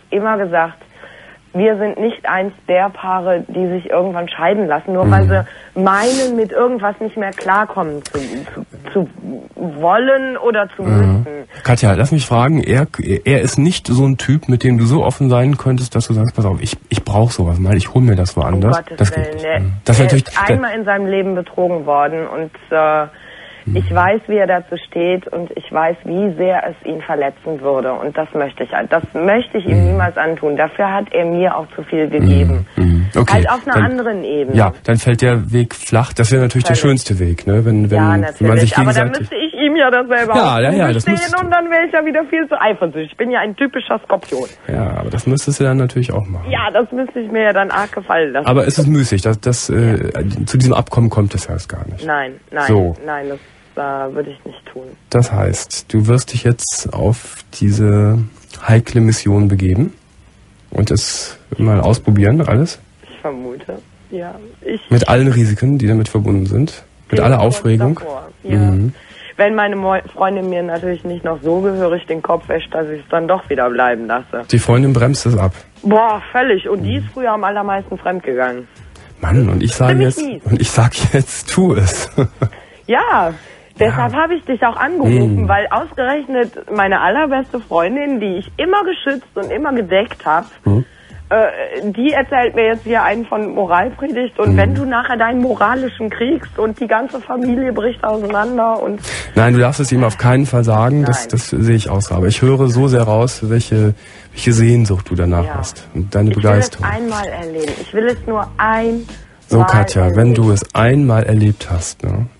wir sind nicht eins der Paare, die sich irgendwann scheiden lassen, nur weil sie meinen, mit irgendwas nicht mehr klarkommen zu wollen oder zu müssen. Katja, lass mich fragen, er ist nicht so ein Typ, mit dem du so offen sein könntest, dass du sagst, pass auf, ich brauche sowas mal, ich hole mir das woanders. Um Gottes Willen. Er ist einmal in seinem Leben betrogen worden und ich weiß, wie er dazu steht und ich weiß, wie sehr es ihn verletzen würde. Und das möchte ich ihm niemals antun. Dafür hat er mir auch zu viel gegeben. Okay. Halt auf einer anderen Ebene. Ja, dann fällt der Weg flach. Das wäre natürlich der schönste Weg, ne? Wenn man sich gegenseitig... Aber dann müsste ich ihm ja das selber auch und dann wäre ich ja wieder viel zu eifersüchtig. Ich bin ja ein typischer Skorpion. Ja, aber das müsstest du dann natürlich auch machen. Ja, das müsste ich mir ja dann arg gefallen lassen. Aber es ist müßig. Zu diesem Abkommen kommt es erst gar nicht. Nein, das würde ich nicht tun. Das heißt, du wirst dich jetzt auf diese heikle Mission begeben und es mal ausprobieren, alles? Ich vermute, ja. Mit allen Risiken, die damit verbunden sind? Mit aller Aufregung? Ja. Wenn meine Freundin mir natürlich nicht noch so gehörig den Kopf wäscht, dass ich es dann doch wieder bleiben lasse. Die Freundin bremst es ab? Boah, völlig. Und die ist früher am allermeisten fremdgegangen. Mann, und ich sage jetzt, tu es. Ja. Deshalb habe ich dich auch angerufen, weil ausgerechnet meine allerbeste Freundin, die ich immer geschützt und immer gedeckt habe, die erzählt mir jetzt hier einen von Moralpredigt und wenn du nachher deinen moralischen kriegst und die ganze Familie bricht auseinander und... Nein, du darfst es ihm auf keinen Fall sagen, das sehe ich aus. Aber ich höre so sehr raus, welche Sehnsucht du danach hast und deine Begeisterung. Ich will es einmal erleben. Ich will es nur einmal So, Katja, wenn du es einmal erlebt hast, ne,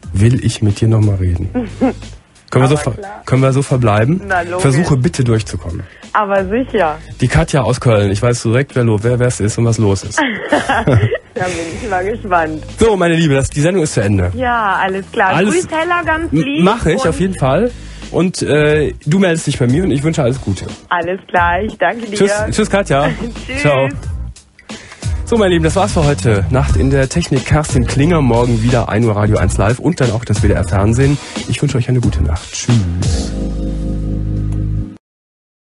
will ich mit dir nochmal reden. Können wir so verbleiben? Na, logisch. Versuche bitte durchzukommen. Aber sicher. Die Katja aus Köln. Ich weiß direkt, wer es ist und was los ist. Da bin ich mal gespannt. So, meine Liebe, die Sendung ist zu Ende. Ja, alles klar. Grüß Hella ganz lieb. Mache ich auf jeden Fall. Und du meldest dich bei mir und ich wünsche alles Gute. Alles klar, ich danke dir. Tschüss Katja. Tschüss. Ciao. So, meine Lieben, das war's für heute. Nacht in der Technik Kerstin Klinger. Morgen wieder 1 Uhr Radio 1 Live und dann auch das WDR Fernsehen. Ich wünsche euch eine gute Nacht. Tschüss.